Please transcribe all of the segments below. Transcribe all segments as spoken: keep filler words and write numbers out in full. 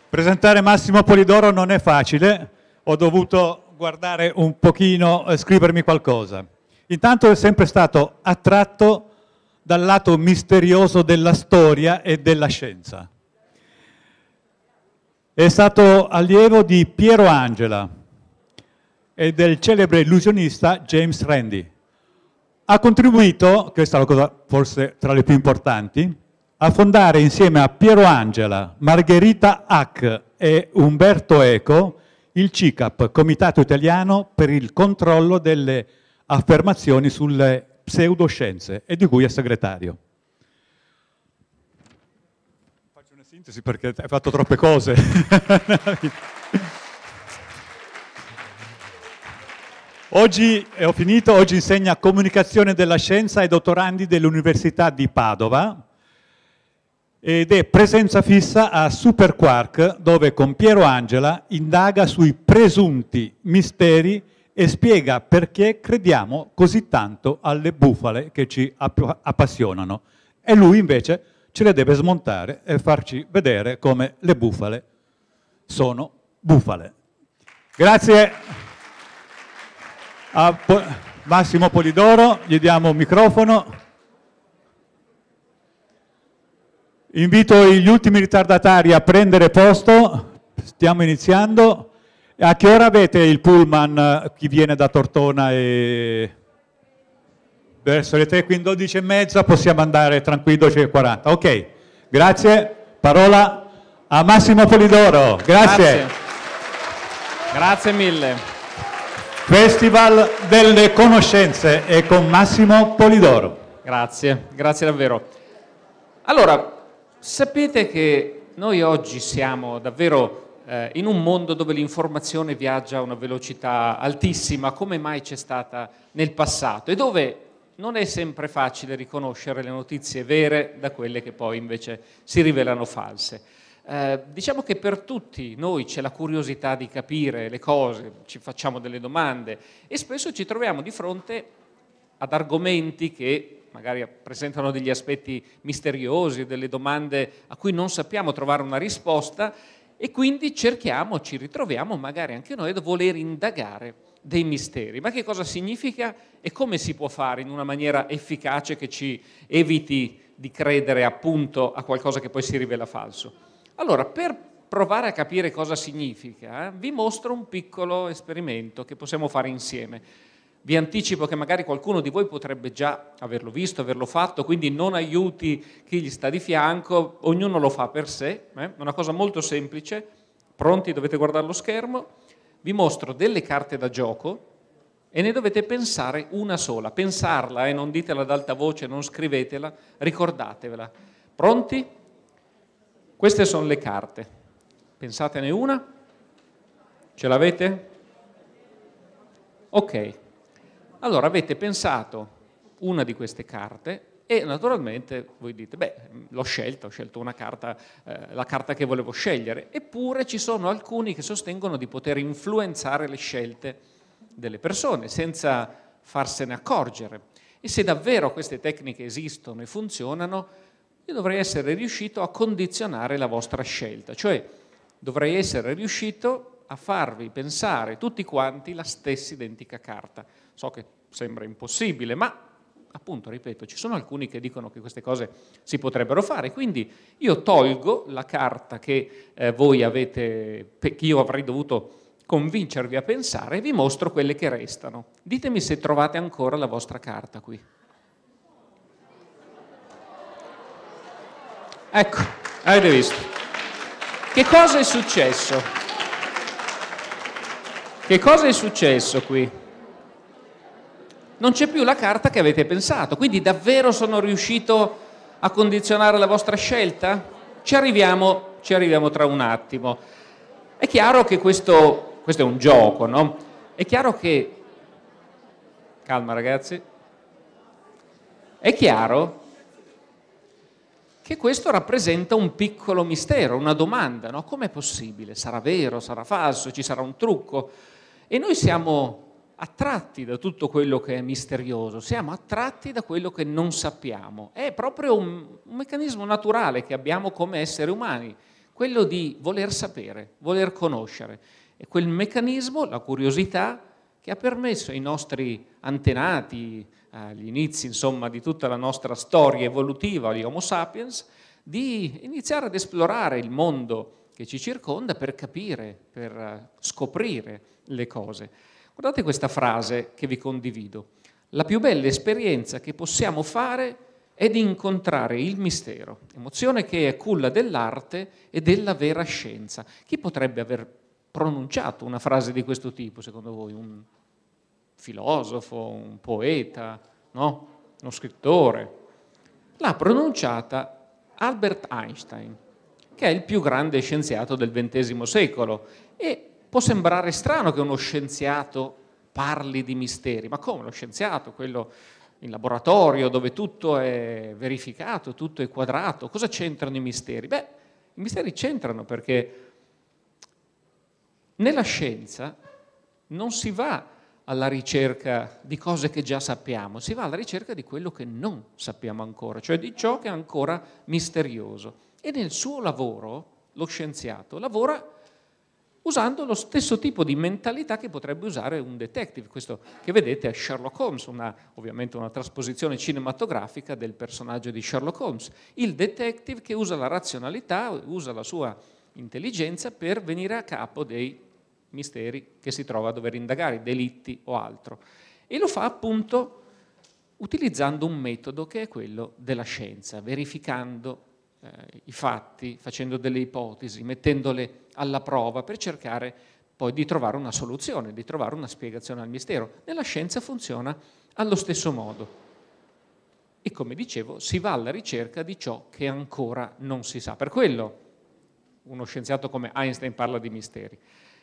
Presentare Massimo Polidoro non è facile, ho dovuto guardare un pochino e scrivermi qualcosa. Intanto è sempre stato attratto dal lato misterioso della storia e della scienza. È stato allievo di Piero Angela e del celebre illusionista James Randi. Ha contribuito, questa è la cosa forse tra le più importanti, a fondare insieme a Piero Angela, Margherita Hack e Umberto Eco il C I C A P, Comitato Italiano per il controllo delle affermazioni sulle pseudoscienze, e di cui è segretario. Faccio una sintesi perché hai fatto troppe cose. Oggi, e ho finito, oggi insegna comunicazione della scienza ai dottorandi dell'Università di Padova, ed è presenza fissa a Superquark, dove con Piero Angela indaga sui presunti misteri e spiega perché crediamo così tanto alle bufale che ci appassionano. E lui invece ce le deve smontare e farci vedere come le bufale sono bufale. Grazie a Massimo Polidoro, gli diamo un microfono. Invito gli ultimi ritardatari a prendere posto, stiamo iniziando. A che ora avete il pullman, chi viene da Tortona? E verso le tre, quindi dodici e mezza possiamo andare tranquilli, dodici e quaranta. Ok, grazie. Parola a Massimo Polidoro. Grazie. Grazie, Grazie mille. Festival delle conoscenze e con Massimo Polidoro. Grazie, grazie davvero. Allora, sapete che noi oggi siamo davvero eh, in un mondo dove l'informazione viaggia a una velocità altissima, come mai c'è stata nel passato, e dove non è sempre facile riconoscere le notizie vere da quelle che poi invece si rivelano false. Eh, diciamo che per tutti noi c'è la curiosità di capire le cose, ci facciamo delle domande e spesso ci troviamo di fronte ad argomenti che magari presentano degli aspetti misteriosi, delle domande a cui non sappiamo trovare una risposta, e quindi cerchiamo, ci ritroviamo magari anche noi a voler indagare dei misteri. Ma che cosa significa e come si può fare in una maniera efficace che ci eviti di credere appunto a qualcosa che poi si rivela falso? Allora, per provare a capire cosa significa, eh, vi mostro un piccolo esperimento che possiamo fare insieme. Vi anticipo che magari qualcuno di voi potrebbe già averlo visto, averlo fatto, quindi non aiuti chi gli sta di fianco, ognuno lo fa per sé, eh? È una cosa molto semplice. Pronti? Dovete guardare lo schermo. Vi mostro delle carte da gioco e ne dovete pensare una sola. Pensarla, e eh? non ditela ad alta voce, non scrivetela, ricordatevela. Pronti? Queste sono le carte. Pensatene una. Ce l'avete? Ok. Allora avete pensato una di queste carte e naturalmente voi dite, beh, l'ho scelta, ho scelto una carta, eh, la carta che volevo scegliere, eppure ci sono alcuni che sostengono di poter influenzare le scelte delle persone senza farsene accorgere. E se davvero queste tecniche esistono e funzionano, io dovrei essere riuscito a condizionare la vostra scelta, cioè dovrei essere riuscito a farvi pensare tutti quanti la stessa identica carta. So che sembra impossibile, ma appunto, ripeto, ci sono alcuni che dicono che queste cose si potrebbero fare, quindi io tolgo la carta che eh, voi avete, che io avrei dovuto convincervi a pensare, e vi mostro quelle che restano. Ditemi se trovate ancora la vostra carta qui. Ecco, avete visto. Che cosa è successo? Che cosa è successo qui? Non c'è più la carta che avete pensato, quindi davvero sono riuscito a condizionare la vostra scelta? Ci arriviamo, ci arriviamo tra un attimo. È chiaro che questo, questo è un gioco, no? È chiaro che... Calma ragazzi. È chiaro che questo rappresenta un piccolo mistero, una domanda, no? Com'è possibile? Sarà vero? Sarà falso? Ci sarà un trucco? E noi siamo attratti da tutto quello che è misterioso, siamo attratti da quello che non sappiamo. È proprio un, un meccanismo naturale che abbiamo come esseri umani. quello di voler sapere, voler conoscere. È quel meccanismo, la curiosità, che ha permesso ai nostri antenati, agli inizi insomma di tutta la nostra storia evolutiva, gli Homo sapiens, di iniziare ad esplorare il mondo che ci circonda per capire, per scoprire le cose. Guardate questa frase che vi condivido. La più bella esperienza che possiamo fare è di incontrare il mistero, emozione che è culla dell'arte e della vera scienza. Chi potrebbe aver pronunciato una frase di questo tipo, secondo voi? Un filosofo, un poeta, no? Uno scrittore? L'ha pronunciata Albert Einstein, che è il più grande scienziato del ventesimo secolo. E può sembrare strano che uno scienziato parli di misteri, ma come lo scienziato, quello in laboratorio dove tutto è verificato, tutto è quadrato, cosa c'entrano i misteri? Beh, i misteri c'entrano perché nella scienza non si va alla ricerca di cose che già sappiamo, si va alla ricerca di quello che non sappiamo ancora, cioè di ciò che è ancora misterioso. E nel suo lavoro, lo scienziato lavora usando lo stesso tipo di mentalità che potrebbe usare un detective. Questo che vedete è Sherlock Holmes, una, ovviamente una trasposizione cinematografica del personaggio di Sherlock Holmes. Il detective che usa la razionalità, usa la sua intelligenza per venire a capo dei misteri che si trova a dover indagare, delitti o altro. E lo fa appunto utilizzando un metodo che è quello della scienza, verificando eh, i fatti, facendo delle ipotesi, mettendole alla prova per cercare poi di trovare una soluzione, di trovare una spiegazione al mistero. Nella scienza funziona allo stesso modo. E come dicevo, si va alla ricerca di ciò che ancora non si sa. Per quello uno scienziato come Einstein parla di misteri.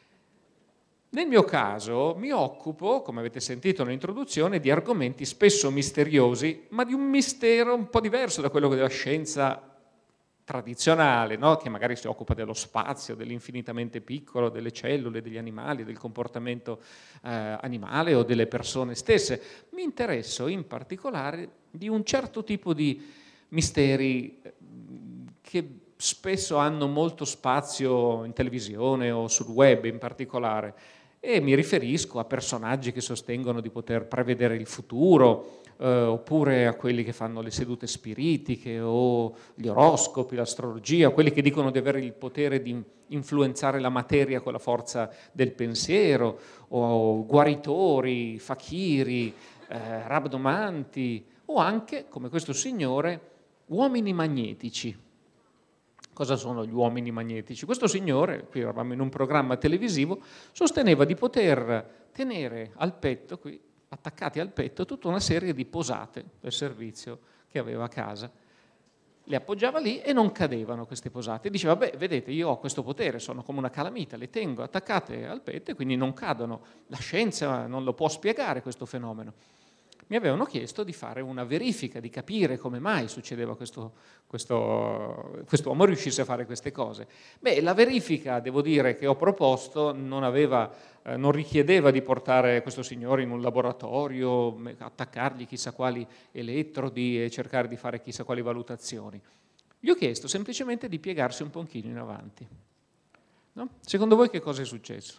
Nel mio caso mi occupo, come avete sentito nell'introduzione, di argomenti spesso misteriosi, ma di un mistero un po' diverso da quello della scienza tradizionale, no? Che magari si occupa dello spazio, dell'infinitamente piccolo, delle cellule, degli animali, del comportamento eh, animale o delle persone stesse. Mi interesso in particolare di un certo tipo di misteri che spesso hanno molto spazio in televisione o sul web in particolare, e mi riferisco a personaggi che sostengono di poter prevedere il futuro, eh, oppure a quelli che fanno le sedute spiritiche o gli oroscopi, l'astrologia, quelli che dicono di avere il potere di influenzare la materia con la forza del pensiero, o guaritori, fakiri, eh, rabdomanti, o anche, come questo signore, uomini magnetici. Cosa sono gli uomini magnetici? Questo signore, qui eravamo in un programma televisivo, sosteneva di poter tenere al petto, qui, attaccati al petto, tutta una serie di posate del servizio che aveva a casa. Le appoggiava lì e non cadevano queste posate. Diceva, beh, vedete, io ho questo potere, sono come una calamita, le tengo attaccate al petto e quindi non cadono. La scienza non lo può spiegare questo fenomeno. Mi avevano chiesto di fare una verifica, di capire come mai succedeva questo, questo, quest'uomo riuscisse a fare queste cose. Beh, la verifica, devo dire, che ho proposto non, aveva, eh, non richiedeva di portare questo signore in un laboratorio, attaccargli chissà quali elettrodi e cercare di fare chissà quali valutazioni. Gli ho chiesto semplicemente di piegarsi un pochino in avanti. No? Secondo voi che cosa è successo?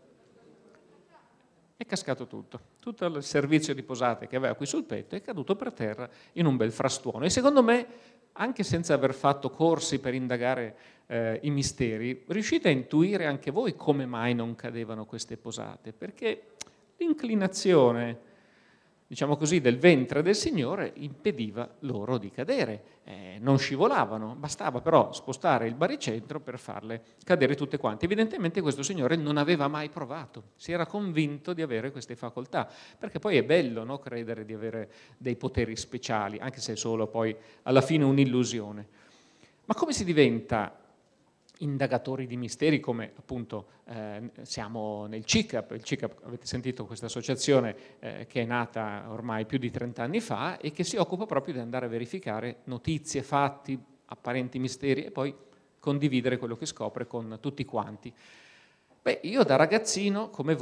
È cascato tutto, tutto il servizio di posate che aveva qui sul petto è caduto per terra in un bel frastuono. E secondo me, anche senza aver fatto corsi per indagare eh, i misteri, riuscite a intuire anche voi come mai non cadevano queste posate, perché l'inclinazione, diciamo così, del ventre del Signore impediva loro di cadere. Eh, non scivolavano, bastava però spostare il baricentro per farle cadere tutte quante. Evidentemente questo Signore non aveva mai provato, si era convinto di avere queste facoltà, perché poi è bello, no, credere di avere dei poteri speciali, anche se è solo poi alla fine un'illusione. Ma come si diventa indagatori di misteri, come appunto eh, siamo nel C I C A P? Il C I C A P, avete sentito, questa associazione eh, che è nata ormai più di trent'anni fa e che si occupa proprio di andare a verificare notizie, fatti, apparenti misteri e poi condividere quello che scopre con tutti quanti. Beh, io da ragazzino, come voi,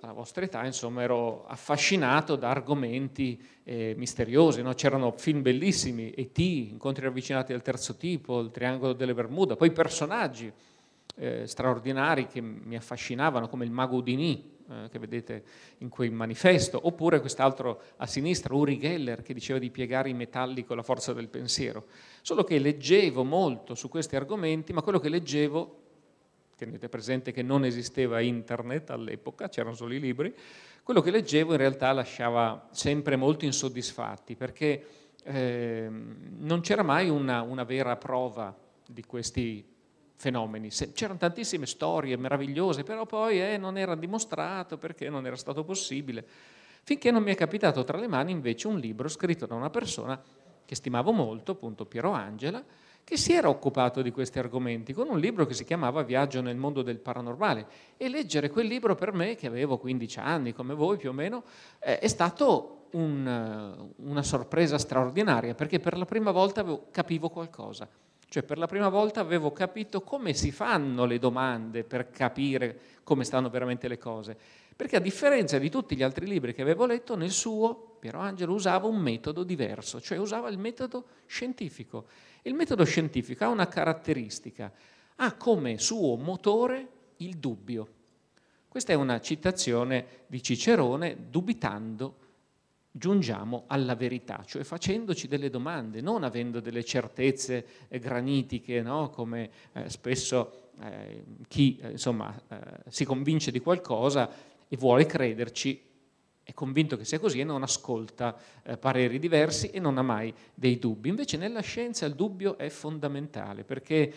alla vostra età, insomma, ero affascinato da argomenti eh, misteriosi, no? C'erano film bellissimi, E T, Incontri ravvicinati del terzo tipo, Il Triangolo delle Bermuda, poi personaggi eh, straordinari che mi affascinavano, come il mago Houdini, eh, che vedete in quel manifesto, oppure quest'altro a sinistra, Uri Geller, che diceva di piegare i metalli con la forza del pensiero. Solo che leggevo molto su questi argomenti, ma quello che leggevo, tenete presente che non esisteva internet all'epoca, c'erano solo i libri, quello che leggevo in realtà lasciava sempre molto insoddisfatti, perché eh, non c'era mai una, una vera prova di questi fenomeni. C'erano tantissime storie meravigliose, però poi eh, non era dimostrato perché non era stato possibile, finché non mi è capitato tra le mani invece un libro scritto da una persona che stimavo molto, appunto Piero Angela, che si era occupato di questi argomenti con un libro che si chiamava Viaggio nel mondo del paranormale, e leggere quel libro per me, che avevo quindici anni come voi più o meno, eh, è stato un, una sorpresa straordinaria, perché per la prima volta avevo, capivo qualcosa, cioè per la prima volta avevo capito come si fanno le domande per capire come stanno veramente le cose, perché a differenza di tutti gli altri libri che avevo letto, nel suo Piero Angela usava un metodo diverso, cioè usava il metodo scientifico. Il metodo scientifico ha una caratteristica, ha come suo motore il dubbio. Questa è una citazione di Cicerone: dubitando giungiamo alla verità, cioè facendoci delle domande, non avendo delle certezze eh, granitiche, no? Come eh, spesso eh, chi eh, insomma, eh, si convince di qualcosa e vuole crederci, è convinto che sia così e non ascolta eh, pareri diversi e non ha mai dei dubbi. Invece nella scienza il dubbio è fondamentale, perché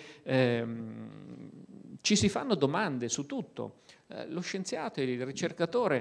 ehm, ci si fanno domande su tutto. Eh, lo scienziato e il ricercatore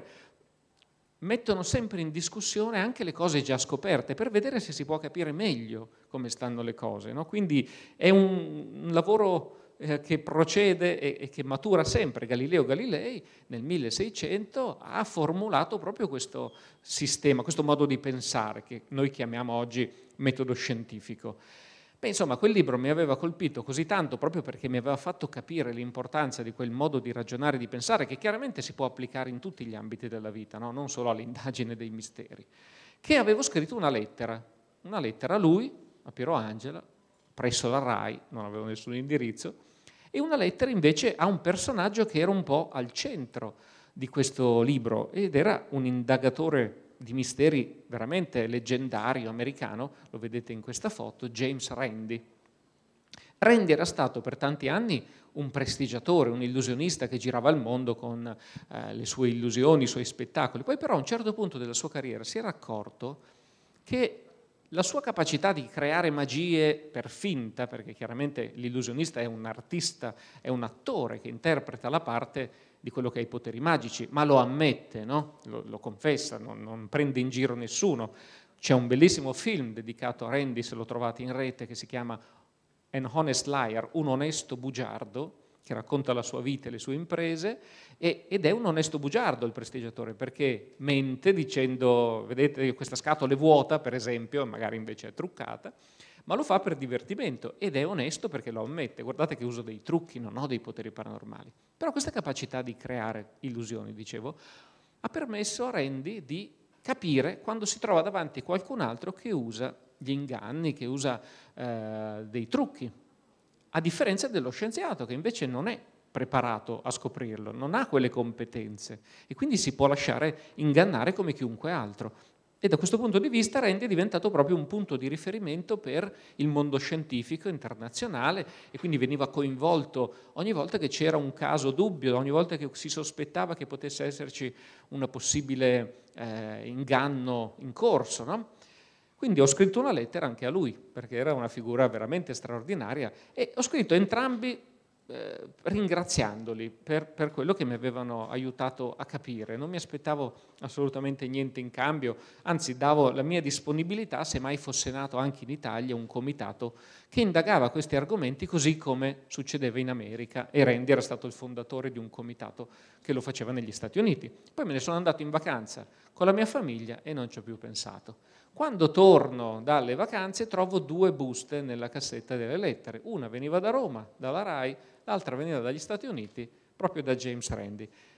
mettono sempre in discussione anche le cose già scoperte per vedere se si può capire meglio come stanno le cose, no? Quindi è un, un lavoro eh, che procede e, e che matura sempre. Galileo Galilei nel milleseicento ha formulato proprio questo sistema, questo modo di pensare che noi chiamiamo oggi metodo scientifico. Beh, insomma, quel libro mi aveva colpito così tanto proprio perché mi aveva fatto capire l'importanza di quel modo di ragionare e di pensare, che chiaramente si può applicare in tutti gli ambiti della vita, no? Non solo all'indagine dei misteri, che avevo scritto una lettera, una lettera a lui, a Piero Angela, presso la RAI, non avevo nessun indirizzo, e una lettera invece a un personaggio che era un po' al centro di questo libro ed era un indagatore di misteri veramente leggendario americano, lo vedete in questa foto, James Randi. Randi era stato per tanti anni un prestigiatore, un illusionista che girava il mondo con eh, le sue illusioni, i suoi spettacoli. Poi però a un certo punto della sua carriera si era accorto che la sua capacità di creare magie per finta, perché chiaramente l'illusionista è un artista, è un attore che interpreta la parte di quello che ha i poteri magici, ma lo ammette, no? lo, lo confessa, non, non prende in giro nessuno. C'è un bellissimo film dedicato a Randi, se lo trovate in rete, che si chiama An Honest Liar, un onesto bugiardo, che racconta la sua vita e le sue imprese, e, ed è un onesto bugiardo il prestigiatore, perché mente dicendo, vedete questa scatola è vuota, per esempio, magari invece è truccata, ma lo fa per divertimento ed è onesto perché lo ammette. Guardate che uso dei trucchi, non ho dei poteri paranormali. Però questa capacità di creare illusioni, dicevo, ha permesso a Randi di capire quando si trova davanti qualcun altro che usa gli inganni, che usa eh, dei trucchi, a differenza dello scienziato che invece non è preparato a scoprirlo, non ha quelle competenze e quindi si può lasciare ingannare come chiunque altro. E da questo punto di vista Randi è diventato proprio un punto di riferimento per il mondo scientifico internazionale e quindi veniva coinvolto ogni volta che c'era un caso dubbio, ogni volta che si sospettava che potesse esserci un possibile eh, inganno in corso, no? Quindi ho scritto una lettera anche a lui, perché era una figura veramente straordinaria, e ho scritto entrambi eh, ringraziandoli per, per quello che mi avevano aiutato a capire. Non mi aspettavo assolutamente niente in cambio, anzi davo la mia disponibilità se mai fosse nato anche in Italia un comitato che indagava questi argomenti così come succedeva in America, e Randi era stato il fondatore di un comitato che lo faceva negli Stati Uniti. Poi me ne sono andato in vacanza con la mia famiglia e non ci ho più pensato. Quando torno dalle vacanze trovo due buste nella cassetta delle lettere, una veniva da Roma, dalla RAI, l'altra veniva dagli Stati Uniti, proprio da James Randi.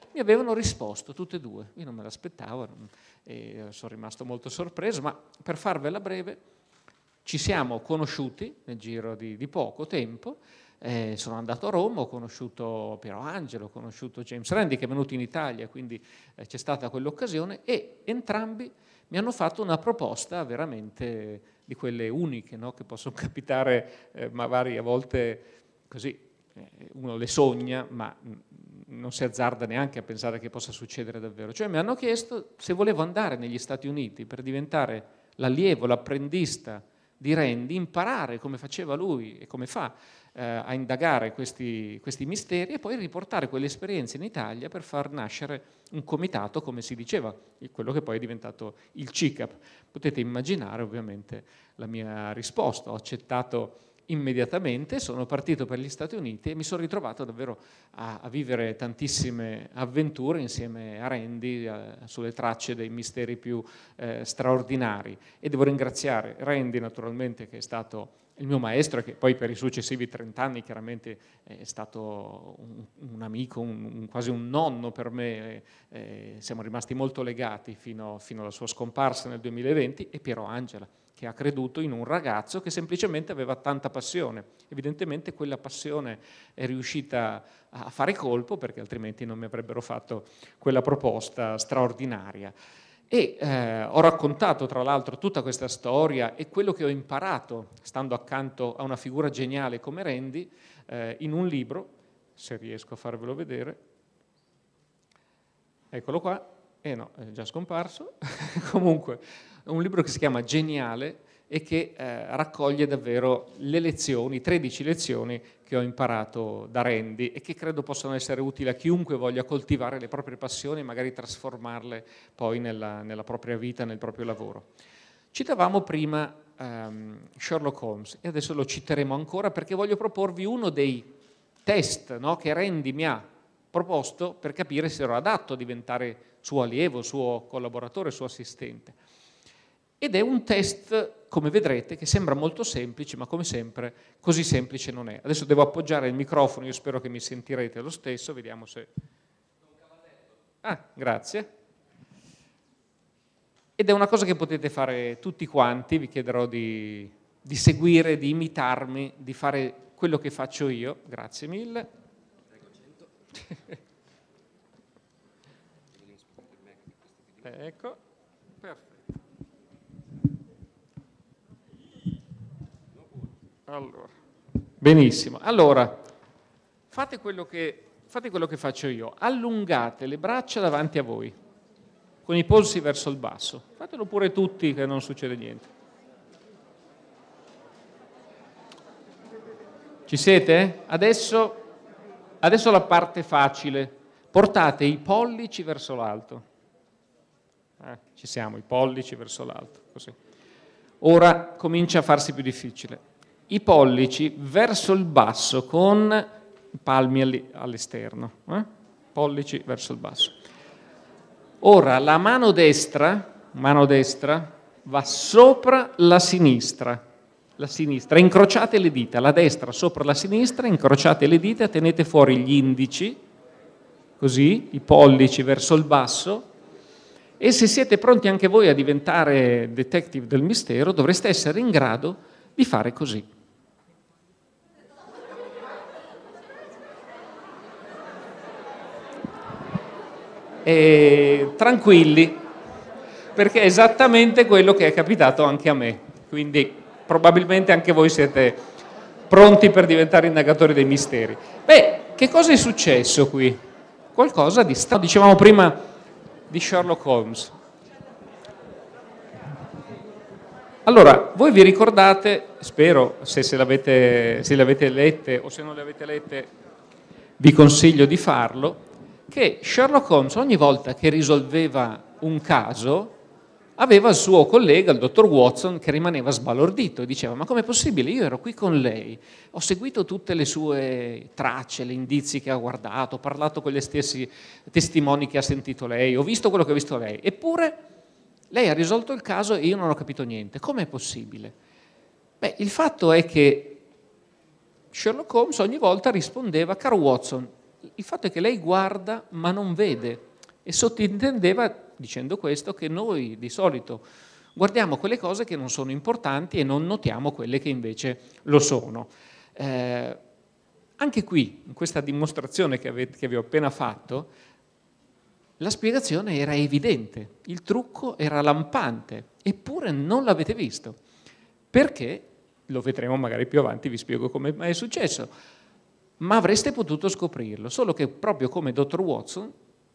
mi avevano risposto tutte e due. Io non me l'aspettavo e sono rimasto molto sorpreso, ma per farvela breve, ci siamo conosciuti nel giro di, di poco tempo. Eh, sono andato a Roma, ho conosciuto Piero Angelo, ho conosciuto James Randi che è venuto in Italia, quindi eh, c'è stata quell'occasione e entrambi mi hanno fatto una proposta veramente di quelle uniche, no? Che possono capitare eh, magari a volte così, eh, uno le sogna ma non si azzarda neanche a pensare che possa succedere davvero. Cioè mi hanno chiesto se volevo andare negli Stati Uniti per diventare l'allievo, l'apprendista di Randi, imparare come faceva lui e come fa eh, a indagare questi, questi misteri e poi riportare quelle esperienze in Italia per far nascere un comitato, come si diceva, quello che poi è diventato il C I C A P. Potete immaginare ovviamente la mia risposta, ho accettato immediatamente, sono partito per gli Stati Uniti e mi sono ritrovato davvero a, a vivere tantissime avventure insieme a Randi a, sulle tracce dei misteri più eh, straordinari. E devo ringraziare Randi naturalmente, che è stato il mio maestro e che poi per i successivi trent'anni chiaramente è stato un, un amico, un, un, quasi un nonno per me, eh, siamo rimasti molto legati fino, fino alla sua scomparsa nel duemilaventi, e Piero Angela, che ha creduto in un ragazzo che semplicemente aveva tanta passione. Evidentemente quella passione è riuscita a fare colpo, perché altrimenti non mi avrebbero fatto quella proposta straordinaria. E eh, ho raccontato tra l'altro tutta questa storia e quello che ho imparato stando accanto a una figura geniale come Randi eh, in un libro, se riesco a farvelo vedere, eccolo qua, e eh no, è già scomparso, comunque un libro che si chiama Geniale e che eh, raccoglie davvero le lezioni, tredici lezioni che ho imparato da Randi e che credo possano essere utili a chiunque voglia coltivare le proprie passioni e magari trasformarle poi nella, nella propria vita, nel proprio lavoro. Citavamo prima um, Sherlock Holmes e adesso lo citeremo ancora perché voglio proporvi uno dei test, no, che Randi mi ha proposto per capire se ero adatto a diventare suo allievo, suo collaboratore, suo assistente. Ed è un test, come vedrete, che sembra molto semplice, ma come sempre così semplice non è. Adesso devo appoggiare il microfono, io spero che mi sentirete lo stesso, vediamo se... Ah, grazie. Ed è una cosa che potete fare tutti quanti, vi chiederò di, di seguire, di imitarmi, di fare quello che faccio io. Grazie mille. Ecco, perfetto. Allora, benissimo. Allora, fate quello che, fate quello che faccio io. Allungate le braccia davanti a voi, con i polsi verso il basso. Fatelo pure tutti che non succede niente. Ci siete? Adesso, adesso la parte facile. Portate i pollici verso l'alto. Eh, ci siamo, i pollici verso l'alto. Così. Ora comincia a farsi più difficile. I pollici verso il basso con i palmi all'esterno, eh? Pollici verso il basso. Ora la mano destra, mano destra va sopra la sinistra, la sinistra, incrociate le dita, la destra sopra la sinistra, incrociate le dita, tenete fuori gli indici, così, i pollici verso il basso, e se siete pronti anche voi a diventare detective del mistero, dovreste essere in grado di fare così. E tranquilli, perché è esattamente quello che è capitato anche a me, quindi probabilmente anche voi siete pronti per diventare indagatori dei misteri. Beh, che cosa è successo qui? Qualcosa di strano, dicevamo prima di Sherlock Holmes. Allora, voi vi ricordate, spero, se, se, l'avete, se le avete lette o se non le avete lette, vi consiglio di farlo, che Sherlock Holmes ogni volta che risolveva un caso aveva il suo collega, il dottor Watson, che rimaneva sbalordito e diceva: ma com'è possibile? Io ero qui con lei, ho seguito tutte le sue tracce, gli indizi che ha guardato, ho parlato con gli stessi testimoni che ha sentito lei, ho visto quello che ha visto lei, eppure lei ha risolto il caso e io non ho capito niente. Com'è possibile? Beh, il fatto è che Sherlock Holmes ogni volta rispondeva: caro Watson, Il fatto è che lei guarda ma non vede, e sottintendeva, dicendo questo, che noi di solito guardiamo quelle cose che non sono importanti e non notiamo quelle che invece lo sono. Eh, anche qui, in questa dimostrazione che, avete, che vi ho appena fatto, la spiegazione era evidente, il trucco era lampante, eppure non l'avete visto. Perché? Lo vedremo magari più avanti, vi spiego come mai è successo. Ma avreste potuto scoprirlo, solo che proprio come dottor Watson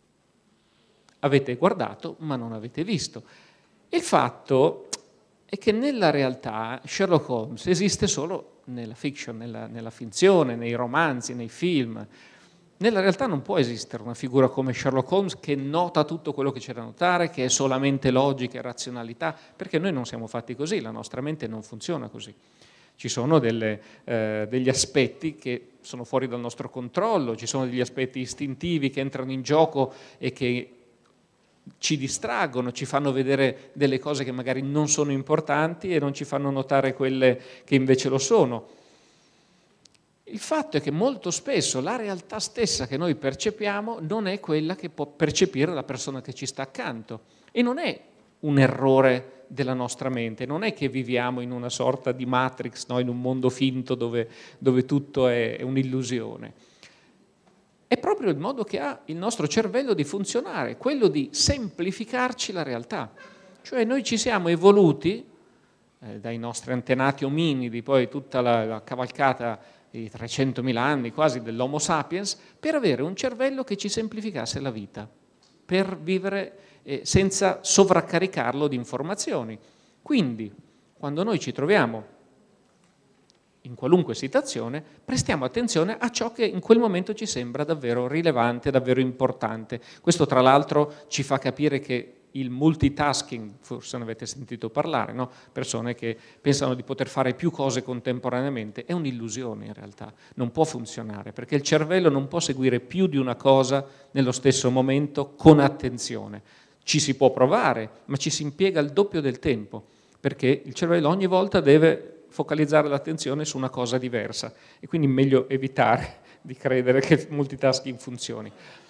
avete guardato ma non avete visto. Il fatto è che nella realtà Sherlock Holmes esiste solo nella fiction, nella, nella finzione, nei romanzi, nei film. Nella realtà non può esistere una figura come Sherlock Holmes che nota tutto quello che c'è da notare, che è solamente logica e razionalità, perché noi non siamo fatti così, la nostra mente non funziona così. Ci sono delle, eh, degli aspetti che sono fuori dal nostro controllo, ci sono degli aspetti istintivi che entrano in gioco e che ci distraggono, ci fanno vedere delle cose che magari non sono importanti e non ci fanno notare quelle che invece lo sono. Il fatto è che molto spesso la realtà stessa che noi percepiamo non è quella che può percepire la persona che ci sta accanto, e non è un errore della nostra mente, non è che viviamo in una sorta di Matrix, no? In un mondo finto dove, dove tutto è, è un'illusione. È proprio il modo che ha il nostro cervello di funzionare, quello di semplificarci la realtà. Cioè noi ci siamo evoluti, eh, dai nostri antenati ominidi, poi tutta la, la cavalcata di trecentomila anni quasi dell'Homo sapiens, per avere un cervello che ci semplificasse la vita, per vivere eh, senza sovraccaricarlo di informazioni. Quindi, quando noi ci troviamo in qualunque situazione, prestiamo attenzione a ciò che in quel momento ci sembra davvero rilevante, davvero importante. Questo tra l'altro ci fa capire che il multitasking, forse ne avete sentito parlare, no? Persone che pensano di poter fare più cose contemporaneamente, è un'illusione in realtà, non può funzionare, perché il cervello non può seguire più di una cosa nello stesso momento con attenzione. Ci si può provare, ma ci si impiega il doppio del tempo, perché il cervello ogni volta deve focalizzare l'attenzione su una cosa diversa, e quindi è meglio evitare di credere che il multitasking funzioni.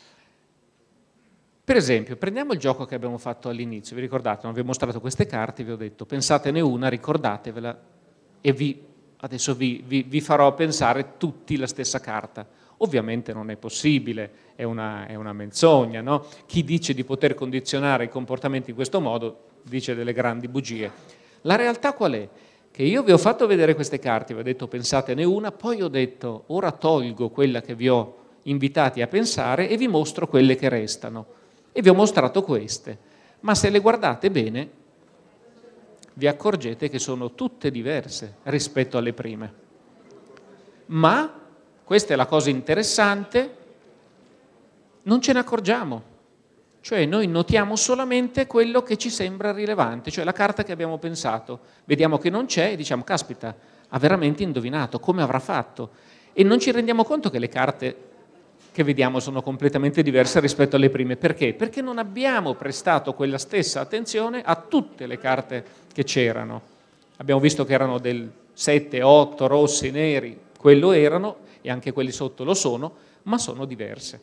Per esempio, prendiamo il gioco che abbiamo fatto all'inizio, vi ricordate, vi ho mostrato queste carte, vi ho detto pensatene una, ricordatevela, e vi, adesso vi, vi, vi farò pensare tutti la stessa carta. Ovviamente non è possibile, è una, è una menzogna, no? Chi dice di poter condizionare i comportamenti in questo modo dice delle grandi bugie. La realtà qual è? Che io vi ho fatto vedere queste carte, vi ho detto pensatene una, poi ho detto ora tolgo quella che vi ho invitati a pensare e vi mostro quelle che restano. E vi ho mostrato queste, ma se le guardate bene vi accorgete che sono tutte diverse rispetto alle prime. Ma, questa è la cosa interessante, non ce ne accorgiamo. Cioè noi notiamo solamente quello che ci sembra rilevante, cioè la carta che abbiamo pensato. Vediamo che non c'è e diciamo, caspita, ha veramente indovinato, come avrà fatto? E non ci rendiamo conto che le carte che vediamo sono completamente diverse rispetto alle prime. Perché? Perché non abbiamo prestato quella stessa attenzione a tutte le carte che c'erano. Abbiamo visto che erano del sette, otto, rossi, neri, quello erano, e anche quelli sotto lo sono, ma sono diverse.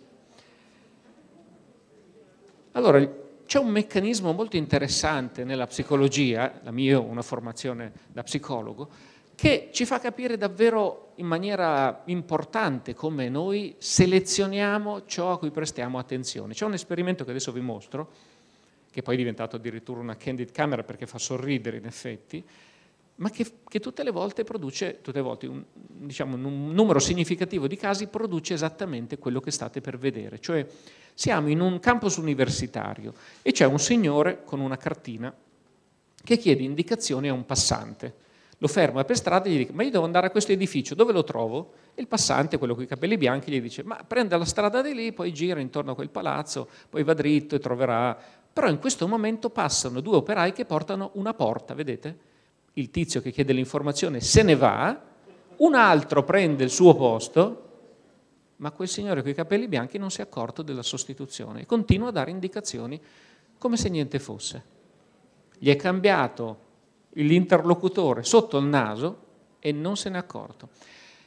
Allora, c'è un meccanismo molto interessante nella psicologia, la mia è una formazione da psicologo, che ci fa capire davvero in maniera importante come noi selezioniamo ciò a cui prestiamo attenzione. C'è un esperimento che adesso vi mostro, che poi è diventato addirittura una candid camera perché fa sorridere in effetti, ma che, che tutte le volte produce, tutte le volte, un, diciamo, un numero significativo di casi produce esattamente quello che state per vedere. Cioè siamo in un campus universitario e c'è un signore con una cartina che chiede indicazioni a un passante. Lo ferma per strada e gli dice, ma io devo andare a questo edificio, dove lo trovo? E il passante, quello con i capelli bianchi, gli dice, ma prende la strada di lì, poi gira intorno a quel palazzo, poi va dritto e troverà. Però in questo momento passano due operai che portano una porta, vedete? Il tizio che chiede l'informazione se ne va, un altro prende il suo posto, ma quel signore con i capelli bianchi non si è accorto della sostituzione e continua a dare indicazioni come se niente fosse. Gli è cambiato l'interlocutore sotto il naso e non se n'è accorto.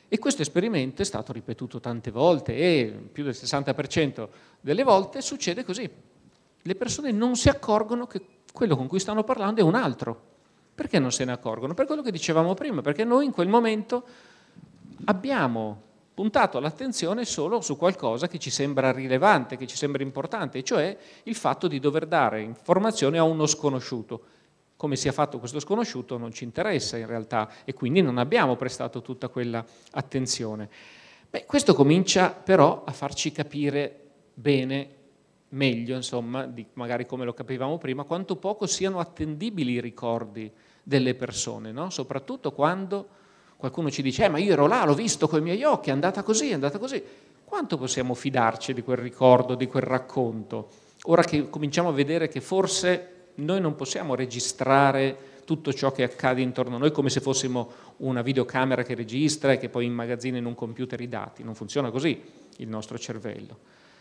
E questo esperimento è stato ripetuto tante volte e più del sessanta per cento delle volte succede così. Le persone non si accorgono che quello con cui stanno parlando è un altro. Perché non se ne accorgono? Per quello che dicevamo prima, perché noi in quel momento abbiamo puntato l'attenzione solo su qualcosa che ci sembra rilevante, che ci sembra importante, cioè il fatto di dover dare informazione a uno sconosciuto. Come sia fatto questo sconosciuto non ci interessa in realtà e quindi non abbiamo prestato tutta quella attenzione. Beh, questo comincia però a farci capire bene, meglio insomma, di magari come lo capivamo prima, quanto poco siano attendibili i ricordi delle persone, no? Soprattutto quando qualcuno ci dice eh, ma io ero là, l'ho visto con i miei occhi, è andata così, è andata così. Quanto possiamo fidarci di quel ricordo, di quel racconto? Ora che cominciamo a vedere che forse noi non possiamo registrare tutto ciò che accade intorno a noi come se fossimo una videocamera che registra e che poi immagazzina in un computer i dati. Non funziona così il nostro cervello.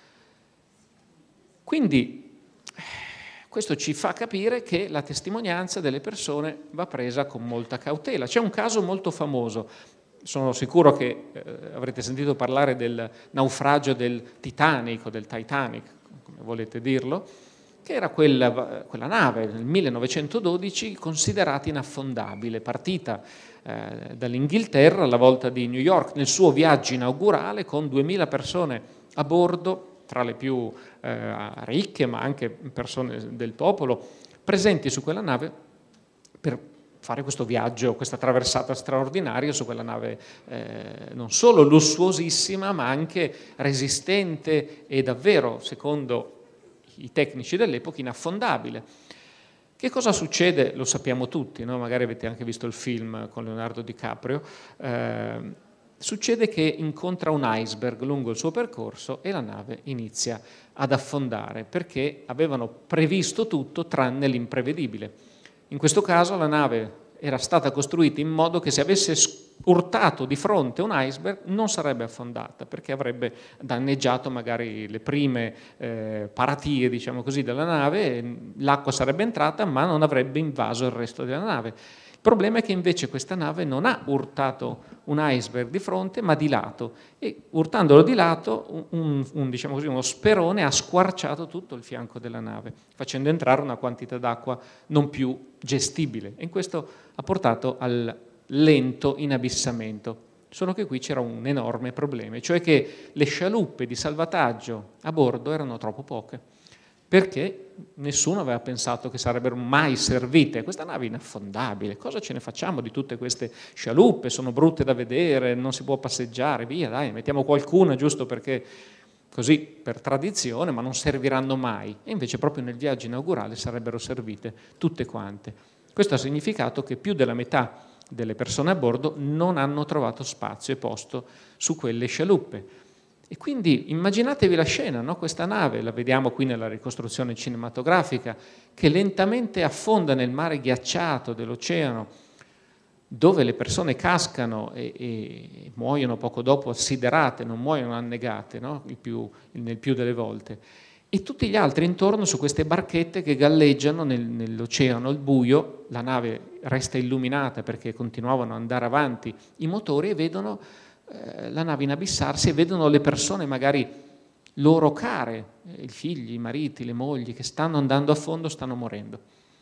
Quindi questo ci fa capire che la testimonianza delle persone va presa con molta cautela. C'è un caso molto famoso, sono sicuro che eh, avrete sentito parlare del naufragio del Titanic o del Titanic, come volete dirlo, che era quella, quella nave nel millenovecentododici considerata inaffondabile, partita eh, dall'Inghilterra alla volta di New York nel suo viaggio inaugurale con duemila persone a bordo, tra le più eh, ricche ma anche persone del popolo, presenti su quella nave per fare questo viaggio, questa traversata straordinaria su quella nave eh, non solo lussuosissima ma anche resistente e davvero, secondo i tecnici dell'epoca, inaffondabile. Che cosa succede? Lo sappiamo tutti, no? Magari avete anche visto il film con Leonardo DiCaprio. Eh, succede che incontra un iceberg lungo il suo percorso e la nave inizia ad affondare perché avevano previsto tutto tranne l'imprevedibile. In questo caso la nave era stata costruita in modo che se avesse urtato di fronte un iceberg non sarebbe affondata perché avrebbe danneggiato magari le prime eh, paratie, diciamo così, della nave, l'acqua sarebbe entrata ma non avrebbe invaso il resto della nave. Il problema è che invece questa nave non ha urtato un iceberg di fronte ma di lato e urtandolo di lato un, un, diciamo così, uno sperone ha squarciato tutto il fianco della nave facendo entrare una quantità d'acqua non più gestibile e in questo ha portato al lento inabissamento. Solo che qui c'era un enorme problema, cioè che le scialuppe di salvataggio a bordo erano troppo poche, perché nessuno aveva pensato che sarebbero mai servite. Questa nave è inaffondabile, cosa ce ne facciamo di tutte queste scialuppe? Sono brutte da vedere, non si può passeggiare, via, dai, mettiamo qualcuna giusto perché così per tradizione, ma non serviranno mai. E invece proprio nel viaggio inaugurale sarebbero servite tutte quante. Questo ha significato che più della metà delle persone a bordo non hanno trovato spazio e posto su quelle scialuppe. E quindi immaginatevi la scena, no? Questa nave, la vediamo qui nella ricostruzione cinematografica, che lentamente affonda nel mare ghiacciato dell'oceano, dove le persone cascano e, e muoiono poco dopo assiderate, non muoiono annegate, no? il più, nel più delle volte. E tutti gli altri intorno su queste barchette che galleggiano nel, nell'oceano al buio, la nave resta illuminata perché continuavano ad andare avanti i motori e vedono eh, la nave inabissarsi e vedono le persone magari loro care, i figli, i mariti, le mogli che stanno andando a fondo, stanno morendo.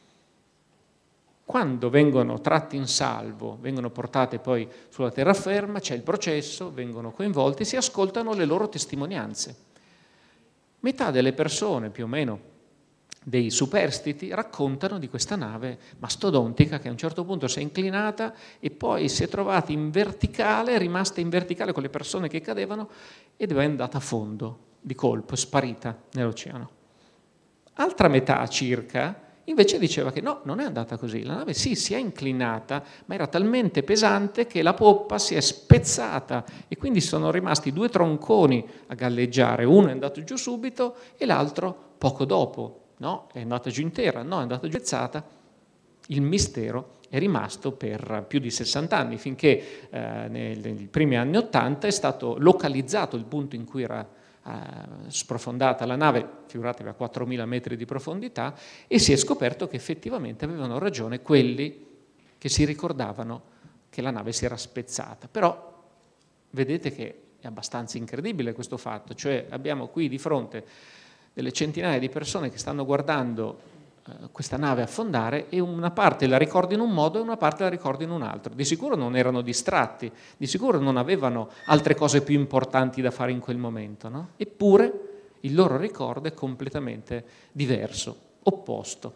Quando vengono tratti in salvo, vengono portate poi sulla terraferma, c'è il processo, vengono coinvolti, si ascoltano le loro testimonianze. Metà delle persone, più o meno, dei superstiti, raccontano di questa nave mastodontica che a un certo punto si è inclinata e poi si è trovata in verticale, è rimasta in verticale con le persone che cadevano ed è andata a fondo, di colpo, è sparita nell'oceano. Altra metà circa invece diceva che no, non è andata così, la nave sì, si è inclinata, ma era talmente pesante che la poppa si è spezzata e quindi sono rimasti due tronconi a galleggiare, uno è andato giù subito e l'altro poco dopo, no, è andata giù intera, no, è andata giù spezzata. Il mistero è rimasto per più di sessanta anni, finché eh, nei, nei primi anni ottanta è stato localizzato il punto in cui era sprofondata la nave, figuratevi a quattromila metri di profondità, e si è scoperto che effettivamente avevano ragione quelli che si ricordavano che la nave si era spezzata. Però vedete che è abbastanza incredibile questo fatto, cioè abbiamo qui di fronte delle centinaia di persone che stanno guardando eh, questa nave affondare e una parte la ricorda in un modo e una parte la ricorda in un altro. Di sicuro non erano distratti, di sicuro non avevano altre cose più importanti da fare in quel momento, no? Eppure il loro ricordo è completamente diverso, opposto.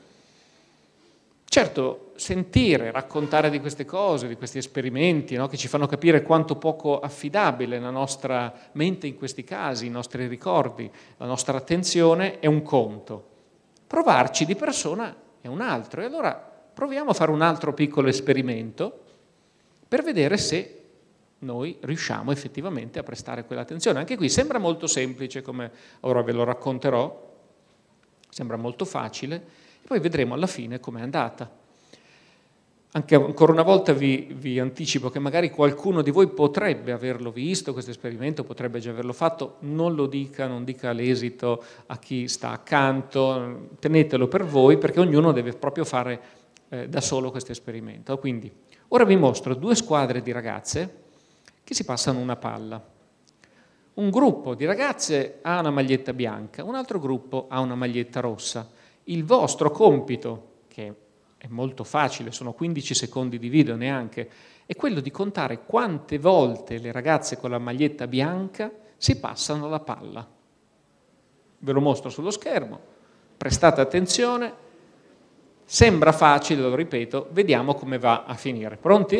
Certo, sentire, raccontare di queste cose, di questi esperimenti, no, che ci fanno capire quanto poco affidabile la nostra mente in questi casi, i nostri ricordi, la nostra attenzione è un conto. Provarci di persona è un altro. E allora proviamo a fare un altro piccolo esperimento per vedere se noi riusciamo effettivamente a prestare quell'attenzione. Anche qui sembra molto semplice, come ora ve lo racconterò, sembra molto facile, e poi vedremo alla fine com'è andata. Anche ancora una volta vi, vi anticipo che magari qualcuno di voi potrebbe averlo visto, questo esperimento, potrebbe già averlo fatto, non lo dica, non dica l'esito a chi sta accanto, tenetelo per voi, perché ognuno deve proprio fare eh, da solo questo esperimento. Quindi, ora vi mostro due squadre di ragazze che si passano una palla. Un gruppo di ragazze ha una maglietta bianca, un altro gruppo ha una maglietta rossa. Il vostro compito, che è molto facile, sono quindici secondi di video neanche, è quello di contare quante volte le ragazze con la maglietta bianca si passano la palla. Ve lo mostro sullo schermo, prestate attenzione, sembra facile, lo ripeto, vediamo come va a finire. Pronti?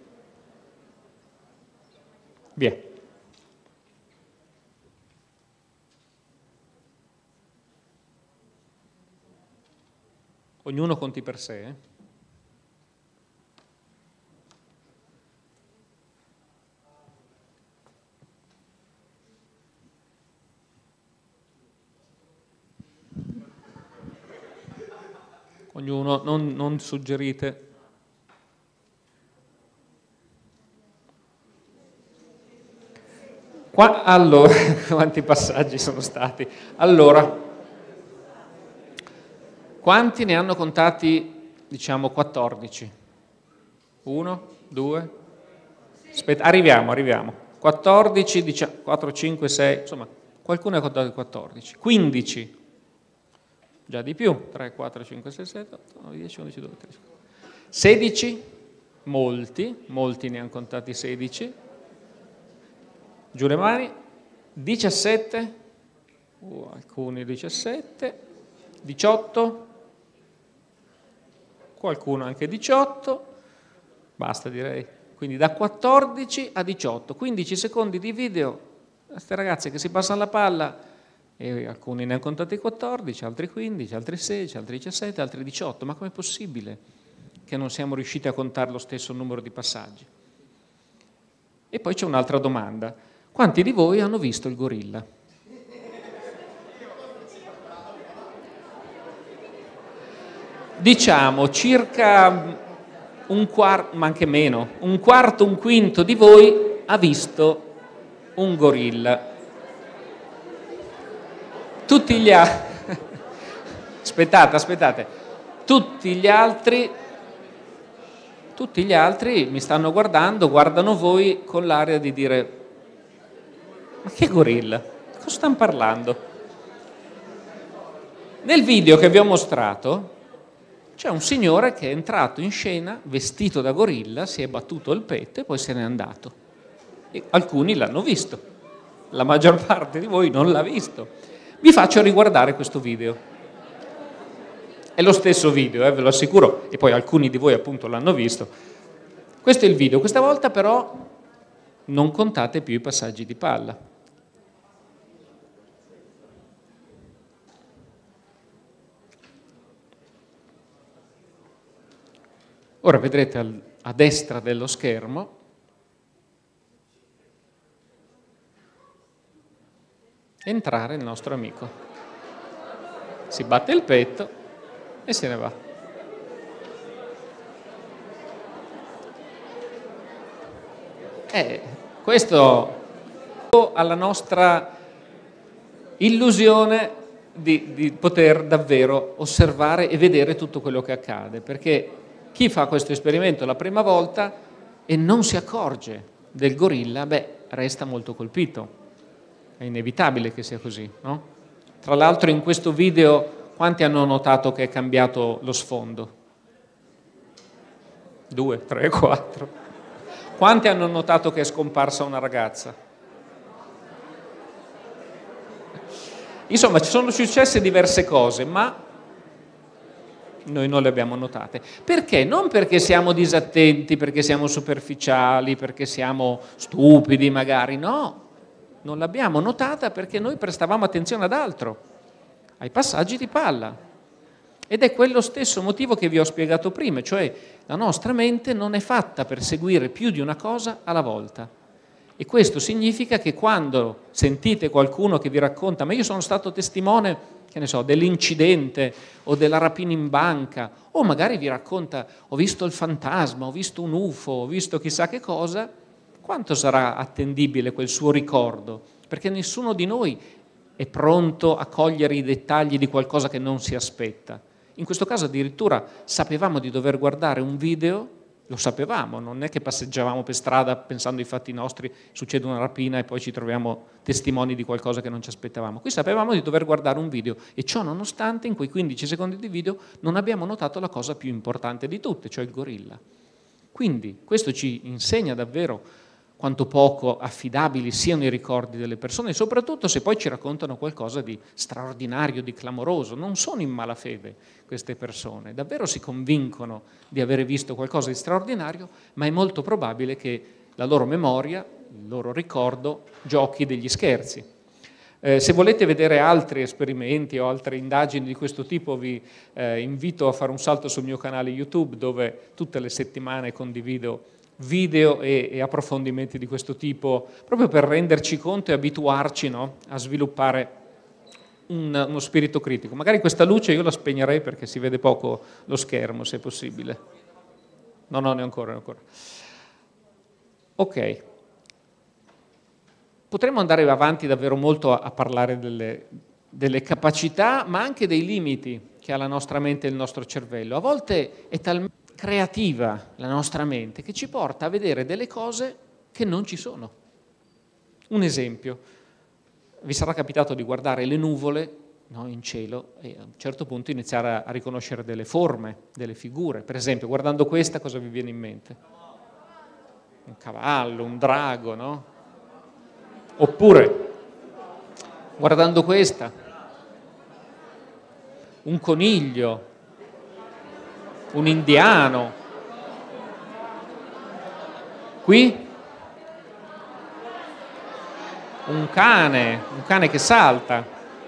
Via. Ognuno conti per sé. Eh? Ognuno, non, non suggerite. Qua, allora, quanti passaggi sono stati? Allora, quanti ne hanno contati, diciamo, quattordici? Uno, due? Aspetta, arriviamo, arriviamo. quattordici, diciamo, quattro, cinque, sei, insomma, qualcuno ha contato quattordici. quindici, già di più, tre, quattro, cinque, sei, sette, otto, nove, dieci, undici, dodici, tredici. sedici, molti, molti ne hanno contati sedici. Giù le mani. diciassette, uh, alcuni diciassette. diciotto. Qualcuno anche diciotto, basta direi, quindi da quattordici a diciotto, quindici secondi di video, queste ragazze che si passano la palla, e alcuni ne hanno contati quattordici, altri quindici, altri sedici, altri diciassette, altri diciotto, ma com'è possibile che non siamo riusciti a contare lo stesso numero di passaggi? E poi c'è un'altra domanda, quanti di voi hanno visto il gorilla? Diciamo circa un quarto, ma anche meno, un quarto, un quinto di voi ha visto un gorilla. Tutti gli altri, aspettate, aspettate, tutti gli altri, tutti gli altri mi stanno guardando, guardano voi con l'aria di dire, ma che gorilla? Cosa stanno parlando? Nel video che vi ho mostrato, c'è un signore che è entrato in scena vestito da gorilla, si è battuto il petto e poi se n'è andato. E alcuni l'hanno visto, la maggior parte di voi non l'ha visto. Vi faccio riguardare questo video. È lo stesso video, eh, ve lo assicuro, e poi alcuni di voi appunto l'hanno visto. Questo è il video, questa volta però non contate più i passaggi di palla. Ora vedrete a destra dello schermo entrare il nostro amico. Si batte il petto e se ne va. Eh, questo alla nostra illusione di, di poter davvero osservare e vedere tutto quello che accade, perché chi fa questo esperimento la prima volta e non si accorge del gorilla, beh, resta molto colpito. È inevitabile che sia così, no? Tra l'altro in questo video quanti hanno notato che è cambiato lo sfondo? Due, tre, quattro. Quanti hanno notato che è scomparsa una ragazza? Insomma, ci sono successe diverse cose, ma noi non le abbiamo notate. Perché? Non perché siamo disattenti, perché siamo superficiali, perché siamo stupidi magari, no. Non l'abbiamo notata perché noi prestavamo attenzione ad altro, ai passaggi di palla. Ed è quello stesso motivo che vi ho spiegato prima, cioè la nostra mente non è fatta per seguire più di una cosa alla volta. E questo significa che quando sentite qualcuno che vi racconta ma io sono stato testimone, che ne so, dell'incidente o della rapina in banca, o magari vi racconta ho visto il fantasma, ho visto un U F O, ho visto chissà che cosa, quanto sarà attendibile quel suo ricordo? Perché nessuno di noi è pronto a cogliere i dettagli di qualcosa che non si aspetta. In questo caso addirittura sapevamo di dover guardare un video, lo sapevamo, non è che passeggiavamo per strada pensando ai fatti nostri, succede una rapina e poi ci troviamo testimoni di qualcosa che non ci aspettavamo. Qui sapevamo di dover guardare un video e ciò nonostante in quei quindici secondi di video non abbiamo notato la cosa più importante di tutte, cioè il gorilla. Quindi questo ci insegna davvero quanto poco affidabili siano i ricordi delle persone, soprattutto se poi ci raccontano qualcosa di straordinario, di clamoroso. Non sono in malafede queste persone, davvero si convincono di avere visto qualcosa di straordinario, ma è molto probabile che la loro memoria, il loro ricordo, giochi degli scherzi. Eh, se volete vedere altri esperimenti o altre indagini di questo tipo, vi eh, invito a fare un salto sul mio canale YouTube, dove tutte le settimane condivido video e, e approfondimenti di questo tipo, proprio per renderci conto e abituarci, no, a sviluppare un, uno spirito critico. Magari questa luce io la spegnerei perché si vede poco lo schermo, se è possibile. No, no, ne ho ancora, ne ho ancora. Ok. Potremmo andare avanti davvero molto a, a parlare delle, delle capacità, ma anche dei limiti che ha la nostra mente e il nostro cervello. A volte è talmente creativa la nostra mente che ci porta a vedere delle cose che non ci sono. Un esempio, vi sarà capitato di guardare le nuvole, no, in cielo e a un certo punto iniziare a, a riconoscere delle forme, delle figure. Per esempio, guardando questa, cosa vi viene in mente? Un cavallo, un drago, no? Oppure, guardando questa, un coniglio, un indiano. Qui un cane, un cane che salta.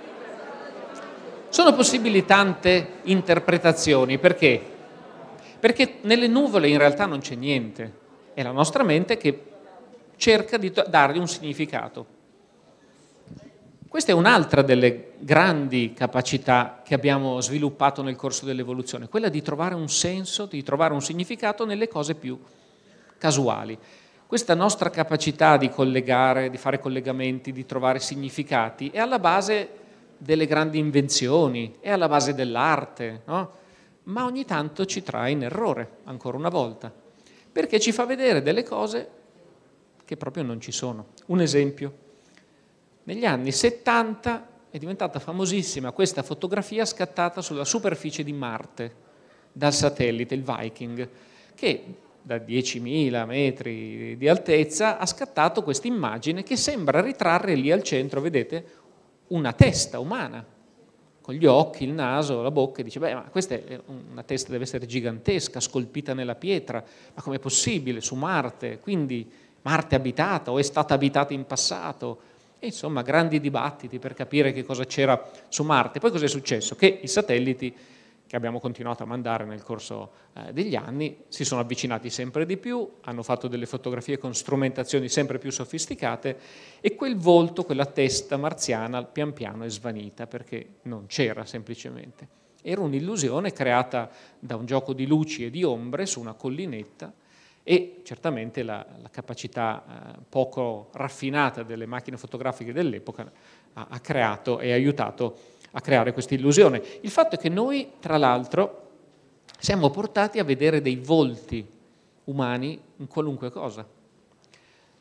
Sono possibili tante interpretazioni, perché? Perché nelle nuvole in realtà non c'è niente, è la nostra mente che cerca di dargli un significato. Questa è un'altra delle grandi capacità che abbiamo sviluppato nel corso dell'evoluzione, quella di trovare un senso, di trovare un significato nelle cose più casuali. Questa nostra capacità di collegare, di fare collegamenti, di trovare significati è alla base delle grandi invenzioni, è alla base dell'arte, no? Ma ogni tanto ci trae in errore, ancora una volta, perché ci fa vedere delle cose che proprio non ci sono. Un esempio. Negli anni settanta è diventata famosissima questa fotografia scattata sulla superficie di Marte dal satellite, il Viking, che da diecimila metri di altezza ha scattato questa immagine che sembra ritrarre lì al centro, vedete, una testa umana, con gli occhi, il naso, la bocca, e dice, beh, ma questa è una testa, deve essere gigantesca, scolpita nella pietra, ma com'è possibile su Marte? Quindi Marte è abitata o è stata abitata in passato? E insomma, grandi dibattiti per capire che cosa c'era su Marte. Poi cosa è successo? Che i satelliti che abbiamo continuato a mandare nel corso eh, degli anni si sono avvicinati sempre di più, hanno fatto delle fotografie con strumentazioni sempre più sofisticate e quel volto, quella testa marziana pian piano è svanita perché non c'era semplicemente. Era un'illusione creata da un gioco di luci e di ombre su una collinetta e certamente la, la capacità eh, poco raffinata delle macchine fotografiche dell'epoca ha, ha creato e aiutato a creare questa illusione. Il fatto è che noi, tra l'altro, siamo portati a vedere dei volti umani in qualunque cosa.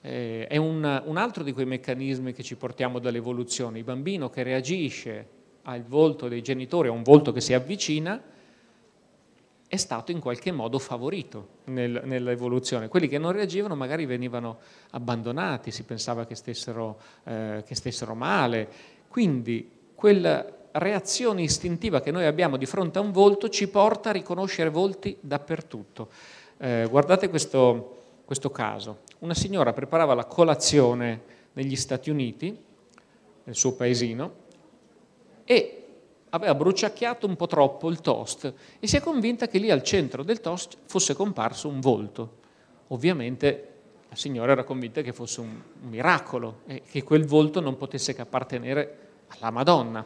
eh, è un, un altro di quei meccanismi che ci portiamo dall'evoluzione. Il bambino che reagisce al volto dei genitori, a un volto che si avvicina, è stato in qualche modo favorito nel, nell'evoluzione. Quelli che non reagivano magari venivano abbandonati, si pensava che stessero, eh, che stessero male. Quindi quella reazione istintiva che noi abbiamo di fronte a un volto ci porta a riconoscere volti dappertutto. Eh, guardate questo, questo caso. Una signora preparava la colazione negli Stati Uniti, nel suo paesino, e aveva bruciacchiato un po' troppo il toast e si è convinta che lì al centro del toast fosse comparso un volto. Ovviamente la signora era convinta che fosse un, un miracolo e che quel volto non potesse che appartenere alla Madonna.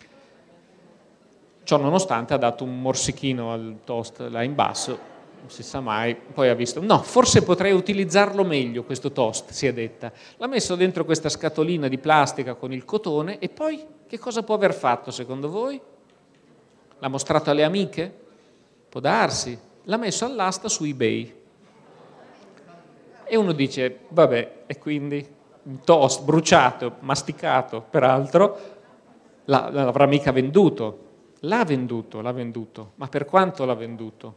Ciò nonostante ha dato un morsichino al toast là in basso, non si sa mai, poi ha visto, no, forse potrei utilizzarlo meglio questo toast, si è detta. L'ha messo dentro questa scatolina di plastica con il cotone e poi che cosa può aver fatto secondo voi? L'ha mostrato alle amiche? Può darsi. L'ha messo all'asta su eBay. E uno dice, vabbè, e quindi un toast bruciato, masticato, peraltro, l'avrà mica venduto. L'ha venduto, l'ha venduto. Ma per quanto l'ha venduto?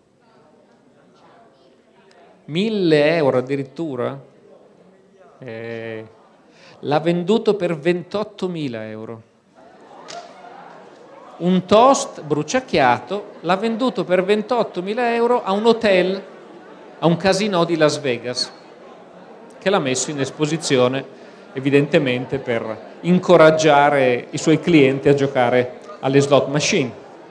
Mille euro addirittura? Eh, l'ha venduto per ventottomila euro. Un toast bruciacchiato l'ha venduto per ventottomila euro a un hotel, a un casinò di Las Vegas, che l'ha messo in esposizione evidentemente per incoraggiare i suoi clienti a giocare alle slot machine.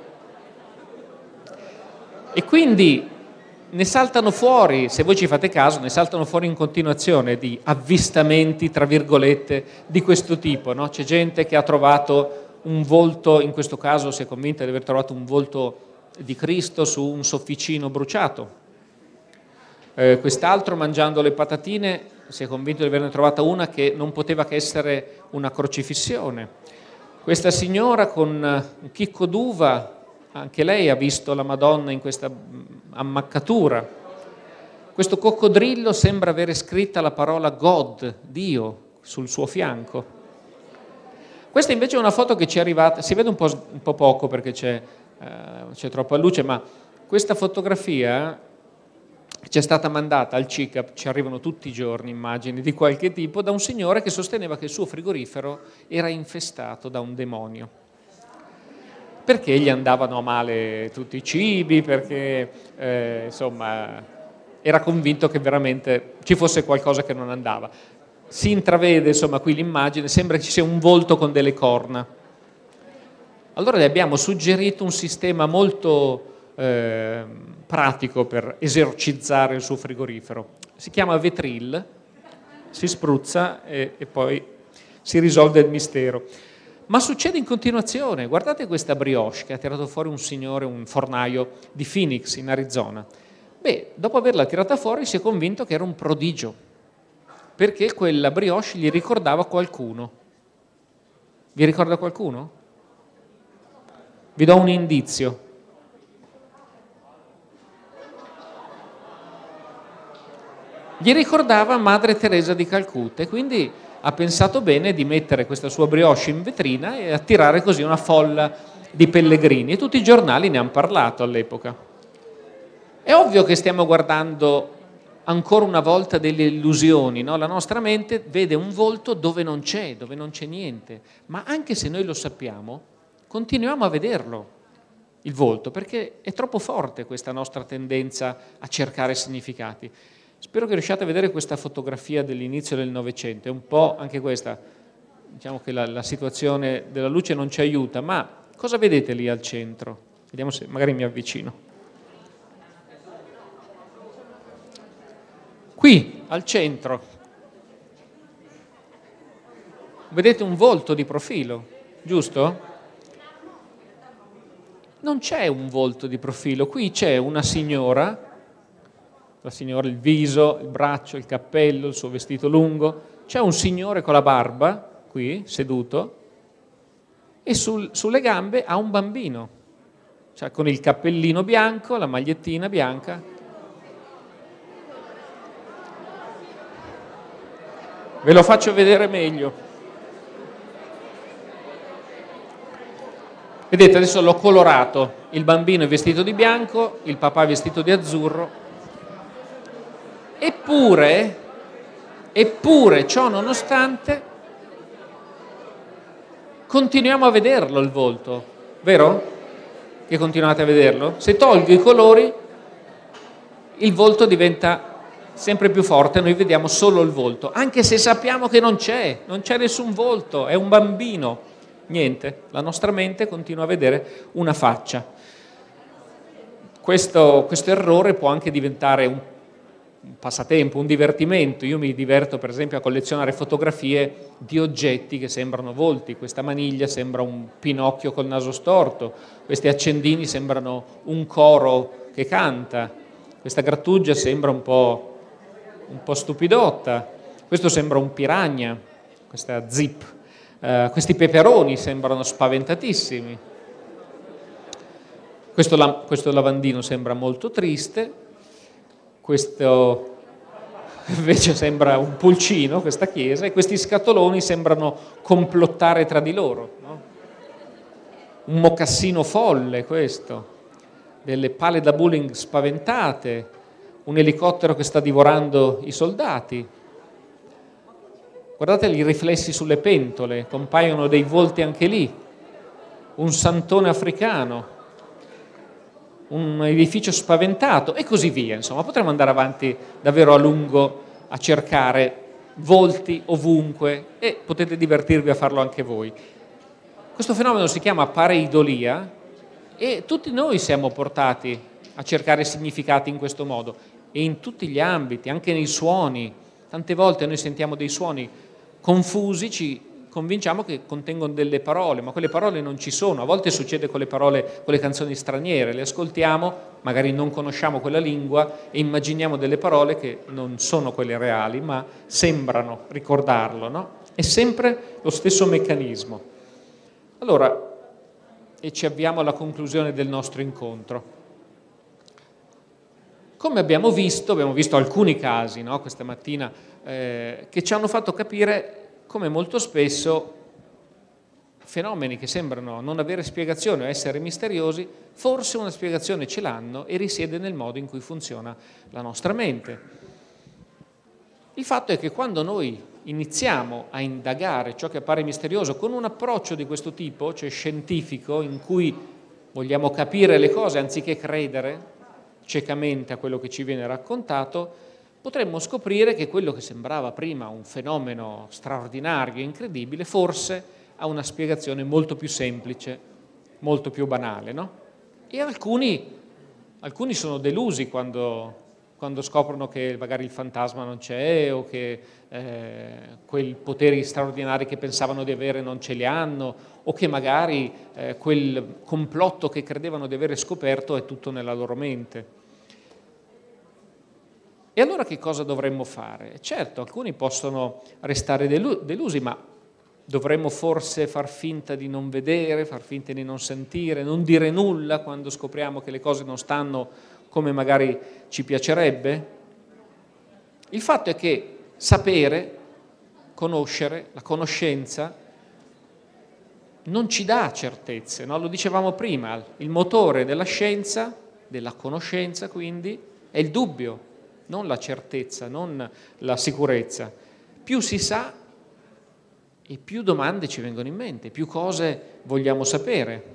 E quindi ne saltano fuori, se voi ci fate caso, ne saltano fuori in continuazione di avvistamenti, tra virgolette, di questo tipo, no? C'è gente che ha trovato un volto, in questo caso si è convinta di aver trovato un volto di Cristo su un sofficino bruciato. Eh, quest'altro, mangiando le patatine, si è convinto di averne trovata una che non poteva che essere una crocifissione. Questa signora con un chicco d'uva, anche lei ha visto la Madonna in questa ammaccatura. Questo coccodrillo sembra avere scritta la parola God, Dio, sul suo fianco. Questa invece è una foto che ci è arrivata, si vede un po', un po' poco perché c'è, uh, c'è troppa luce, ma questa fotografia ci è stata mandata al C I C A P, ci arrivano tutti i giorni immagini di qualche tipo, da un signore che sosteneva che il suo frigorifero era infestato da un demonio. Perché gli andavano a male tutti i cibi, perché eh, insomma era convinto che veramente ci fosse qualcosa che non andava. Si intravede insomma qui l'immagine, sembra che ci sia un volto con delle corna. Allora le abbiamo suggerito un sistema molto eh, pratico per esorcizzare il suo frigorifero. Si chiama Vetril, si spruzza e, e poi si risolve il mistero. Ma succede in continuazione. Guardate questa brioche che ha tirato fuori un signore, un fornaio di Phoenix in Arizona. Beh, dopo averla tirata fuori si è convinto che era un prodigio, perché quella brioche gli ricordava qualcuno. Vi ricorda qualcuno? Vi do un indizio. Gli ricordava Madre Teresa di Calcutta e quindi ha pensato bene di mettere questa sua brioche in vetrina e attirare così una folla di pellegrini. E tutti i giornali ne hanno parlato all'epoca. È ovvio che stiamo guardando ancora una volta delle illusioni, no? La nostra mente vede un volto dove non c'è, dove non c'è niente, ma anche se noi lo sappiamo, continuiamo a vederlo, il volto, perché è troppo forte questa nostra tendenza a cercare significati. Spero che riusciate a vedere questa fotografia dell'inizio del Novecento, è un po' anche questa, diciamo che la, la situazione della luce non ci aiuta, ma cosa vedete lì al centro? Vediamo se magari mi avvicino. Qui, al centro, vedete un volto di profilo, giusto? Non c'è un volto di profilo, qui c'è una signora, la signora, il viso, il braccio, il cappello, il suo vestito lungo, c'è un signore con la barba, qui, seduto, e sul, sulle gambe ha un bambino, cioè con il cappellino bianco, la magliettina bianca. Ve lo faccio vedere meglio. Vedete, adesso l'ho colorato. Il bambino è vestito di bianco, il papà è vestito di azzurro. Eppure, eppure, ciò nonostante, continuiamo a vederlo il volto, vero? Che continuate a vederlo? Se tolgo i colori, il volto diventa sempre più forte, noi vediamo solo il volto, anche se sappiamo che non c'è, non c'è nessun volto, è un bambino. Niente, la nostra mente continua a vedere una faccia. Questo, questo errore può anche diventare un, un passatempo, un divertimento. Io mi diverto per esempio a collezionare fotografie di oggetti che sembrano volti. Questa maniglia sembra un Pinocchio col naso storto, questi accendini sembrano un coro che canta, questa grattugia sembra un po', un po' stupidotta, questo sembra un piranha, questa zip, uh, questi peperoni sembrano spaventatissimi, questo, la, questo lavandino sembra molto triste, questo invece sembra un pulcino, questa chiesa, e questi scatoloni sembrano complottare tra di loro, no? Un mocassino folle questo, delle pale da bowling spaventate, un elicottero che sta divorando i soldati. Guardate i riflessi sulle pentole, compaiono dei volti anche lì, un santone africano, un edificio spaventato e così via. Insomma, potremmo andare avanti davvero a lungo a cercare volti ovunque e potete divertirvi a farlo anche voi. Questo fenomeno si chiama pareidolia e tutti noi siamo portati a cercare significati in questo modo e in tutti gli ambiti, anche nei suoni. Tante volte noi sentiamo dei suoni confusi, ci convinciamo che contengono delle parole, ma quelle parole non ci sono. A volte succede con le parole, con le canzoni straniere, le ascoltiamo, magari non conosciamo quella lingua e immaginiamo delle parole che non sono quelle reali, ma sembrano ricordarlo, no? È sempre lo stesso meccanismo. Allora, e ci avviamo alla conclusione del nostro incontro. Come abbiamo visto, abbiamo visto alcuni casi, no, questa mattina, eh, che ci hanno fatto capire come molto spesso fenomeni che sembrano non avere spiegazione o essere misteriosi, forse una spiegazione ce l'hanno e risiede nel modo in cui funziona la nostra mente. Il fatto è che quando noi iniziamo a indagare ciò che appare misterioso con un approccio di questo tipo, cioè scientifico, in cui vogliamo capire le cose anziché credere ciecamente a quello che ci viene raccontato, potremmo scoprire che quello che sembrava prima un fenomeno straordinario e incredibile forse ha una spiegazione molto più semplice, molto più banale, no? E alcuni, alcuni sono delusi quando, quando scoprono che magari il fantasma non c'è o che eh, quei poteri straordinari che pensavano di avere non ce li hanno o che magari eh, quel complotto che credevano di avere scoperto è tutto nella loro mente. E allora che cosa dovremmo fare? Certo, alcuni possono restare delu- delusi, ma dovremmo forse far finta di non vedere, far finta di non sentire, non dire nulla quando scopriamo che le cose non stanno come magari ci piacerebbe? Il fatto è che sapere, conoscere, la conoscenza non ci dà certezze, no? Lo dicevamo prima, il motore della scienza, della conoscenza quindi, è il dubbio, non la certezza, non la sicurezza. Più si sa e più domande ci vengono in mente, più cose vogliamo sapere.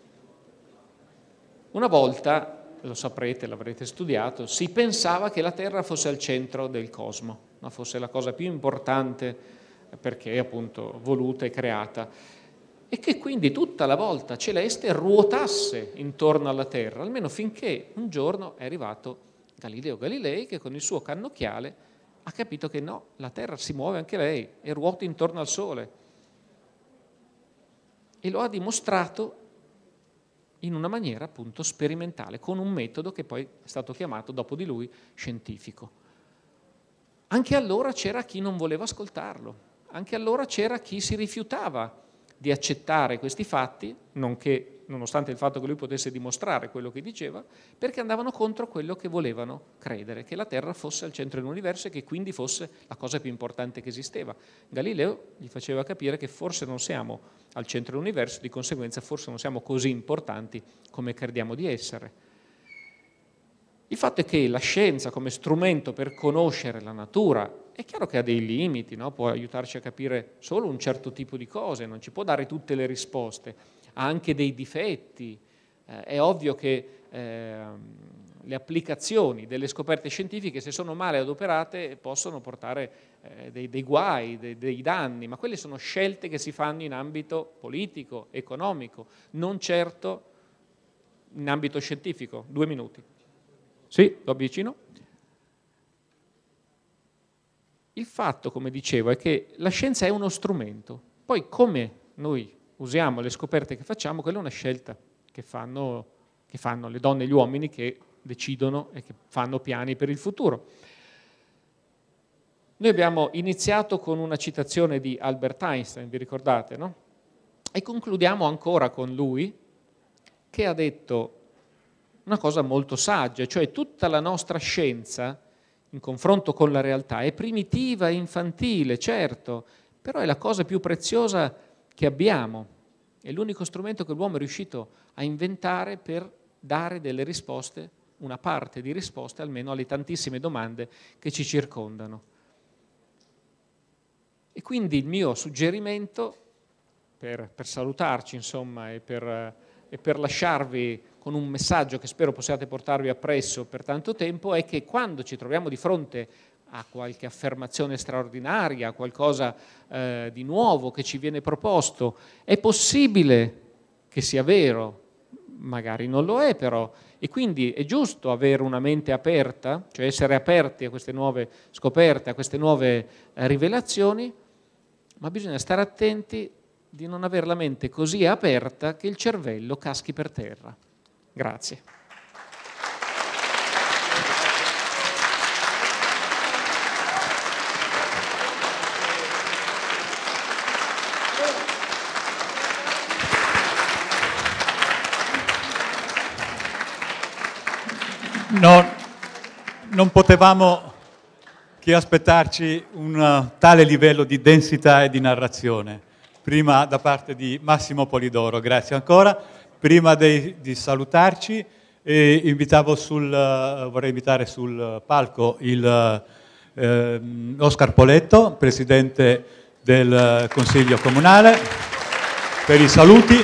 Una volta, lo saprete, l'avrete studiato, si pensava che la Terra fosse al centro del cosmo, no? Fosse la cosa più importante perché è appunto voluta e creata, e che quindi tutta la volta celeste ruotasse intorno alla Terra, almeno finché un giorno è arrivato Galileo Galilei che con il suo cannocchiale ha capito che no, la Terra si muove anche lei e ruota intorno al Sole. E lo ha dimostrato in una maniera appunto sperimentale, con un metodo che poi è stato chiamato dopo di lui scientifico. Anche allora c'era chi non voleva ascoltarlo, anche allora c'era chi si rifiutava di accettare questi fatti, nonché nonostante il fatto che lui potesse dimostrare quello che diceva, perché andavano contro quello che volevano credere, che la Terra fosse al centro dell'universo e che quindi fosse la cosa più importante che esisteva. Galileo gli faceva capire che forse non siamo al centro dell'universo, di conseguenza forse non siamo così importanti come crediamo di essere. Il fatto è che la scienza come strumento per conoscere la natura è chiaro che ha dei limiti, no? Può aiutarci a capire solo un certo tipo di cose, non ci può dare tutte le risposte, ha anche dei difetti. Eh, è ovvio che eh, le applicazioni delle scoperte scientifiche, se sono male adoperate, possono portare eh, dei, dei guai, dei, dei danni, ma quelle sono scelte che si fanno in ambito politico, economico, non certo in ambito scientifico. Due minuti. Sì, lo avvicino. Il fatto, come dicevo, è che la scienza è uno strumento. Poi come noi usiamo le scoperte che facciamo, quella è una scelta che fanno, che fanno le donne e gli uomini che decidono e che fanno piani per il futuro. Noi abbiamo iniziato con una citazione di Albert Einstein, vi ricordate, no? E concludiamo ancora con lui, che ha detto una cosa molto saggia, cioè tutta la nostra scienza, in confronto con la realtà, è primitiva e infantile, certo, però è la cosa più preziosa che abbiamo. È l'unico strumento che l'uomo è riuscito a inventare per dare delle risposte, una parte di risposte almeno alle tantissime domande che ci circondano. E quindi il mio suggerimento, per, per salutarci insomma e per, e per lasciarvi con un messaggio che spero possiate portarvi appresso per tanto tempo, è che quando ci troviamo di fronte a qualche affermazione straordinaria, a qualcosa eh, di nuovo che ci viene proposto, è possibile che sia vero, magari non lo è però, e quindi è giusto avere una mente aperta, cioè essere aperti a queste nuove scoperte, a queste nuove eh, rivelazioni, ma bisogna stare attenti di non avere la mente così aperta che il cervello caschi per terra. Grazie. No, non potevamo che aspettarci un tale livello di densità e di narrazione. Prima da parte di Massimo Polidoro, grazie ancora. Prima di, di salutarci, eh, invitavo sul, uh, vorrei invitare sul palco il uh, Oscar Poletto, Presidente del Consiglio Comunale, per i saluti.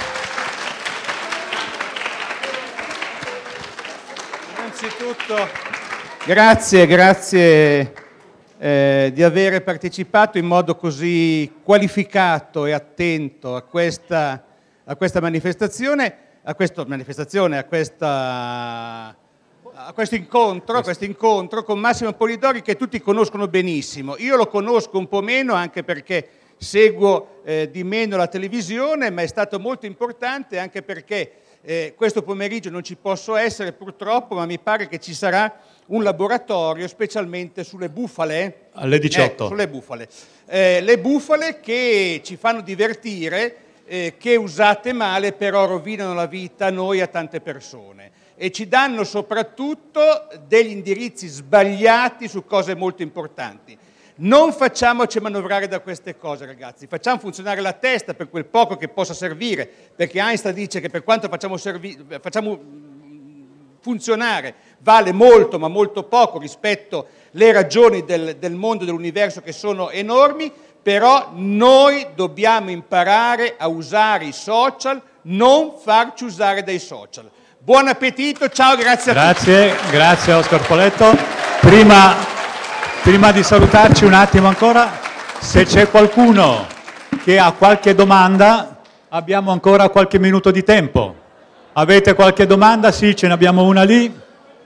Innanzitutto, grazie, grazie eh, di aver partecipato in modo così qualificato e attento a questa a questa manifestazione, a questa manifestazione, a, questa, a questo incontro, a questo incontro con Massimo Polidori, che tutti conoscono benissimo. Io lo conosco un po' meno anche perché seguo eh, di meno la televisione, ma è stato molto importante anche perché eh, questo pomeriggio non ci posso essere purtroppo, ma mi pare che ci sarà un laboratorio specialmente sulle bufale. Alle diciotto. Eh, sulle bufale. Eh, le bufale che ci fanno divertire, Eh, che usate male però rovinano la vita a noi e a tante persone e ci danno soprattutto degli indirizzi sbagliati su cose molto importanti. Non facciamoci manovrare da queste cose, ragazzi, facciamo funzionare la testa per quel poco che possa servire, perché Einstein dice che per quanto facciamo, facciamo funzionare vale molto ma molto poco rispetto alle ragioni del, del mondo, dell'universo, che sono enormi. Però noi dobbiamo imparare a usare i social, non farci usare dai social. Buon appetito, ciao, grazie a grazie, tutti. Grazie Oscar Poletto. Prima, prima di salutarci un attimo ancora, se c'è qualcuno che ha qualche domanda, abbiamo ancora qualche minuto di tempo. Avete qualche domanda? Sì, ce ne abbiamo una lì.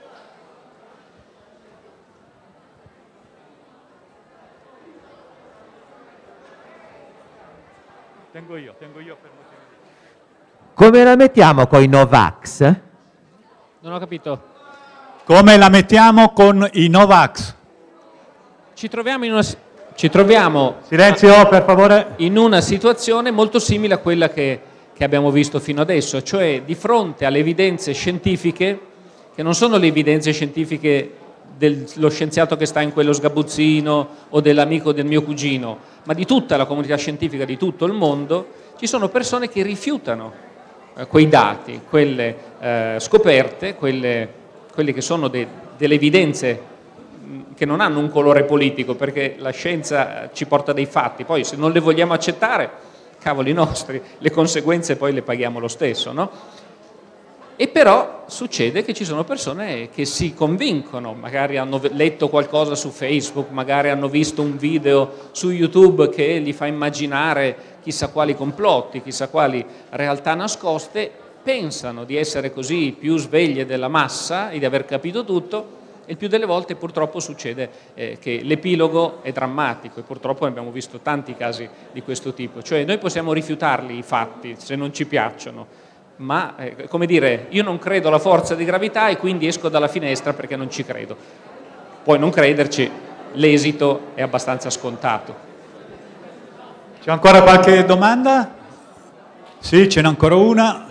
Tengo io, tengo io per Come la mettiamo con i Novax? Non ho capito. Come la mettiamo con i Novax? Ci troviamo in una, ci troviamo Silenzio, per favore. in una situazione molto simile a quella che, che abbiamo visto fino adesso, cioè di fronte alle evidenze scientifiche, che non sono le evidenze scientifiche dello scienziato che sta in quello sgabuzzino o dell'amico del mio cugino, ma di tutta la comunità scientifica di tutto il mondo, ci sono persone che rifiutano eh, quei dati, quelle eh, scoperte, quelle, quelle che sono de, delle evidenze che non hanno un colore politico, perché la scienza ci porta dei fatti, poi se non le vogliamo accettare, cavoli nostri, le conseguenze poi le paghiamo lo stesso, no? E però succede che ci sono persone che si convincono, magari hanno letto qualcosa su Facebook, magari hanno visto un video su YouTube che gli fa immaginare chissà quali complotti, chissà quali realtà nascoste, pensano di essere così più sveglie della massa e di aver capito tutto, e il più delle volte purtroppo succede eh, che l'epilogo è drammatico, e purtroppo abbiamo visto tanti casi di questo tipo. Cioè noi possiamo rifiutarli i fatti se non ci piacciono, ma eh, come dire, io non credo alla forza di gravità e quindi esco dalla finestra perché non ci credo. Puoi non crederci, l'esito è abbastanza scontato. C'è ancora qualche domanda? Sì, ce n'è ancora una.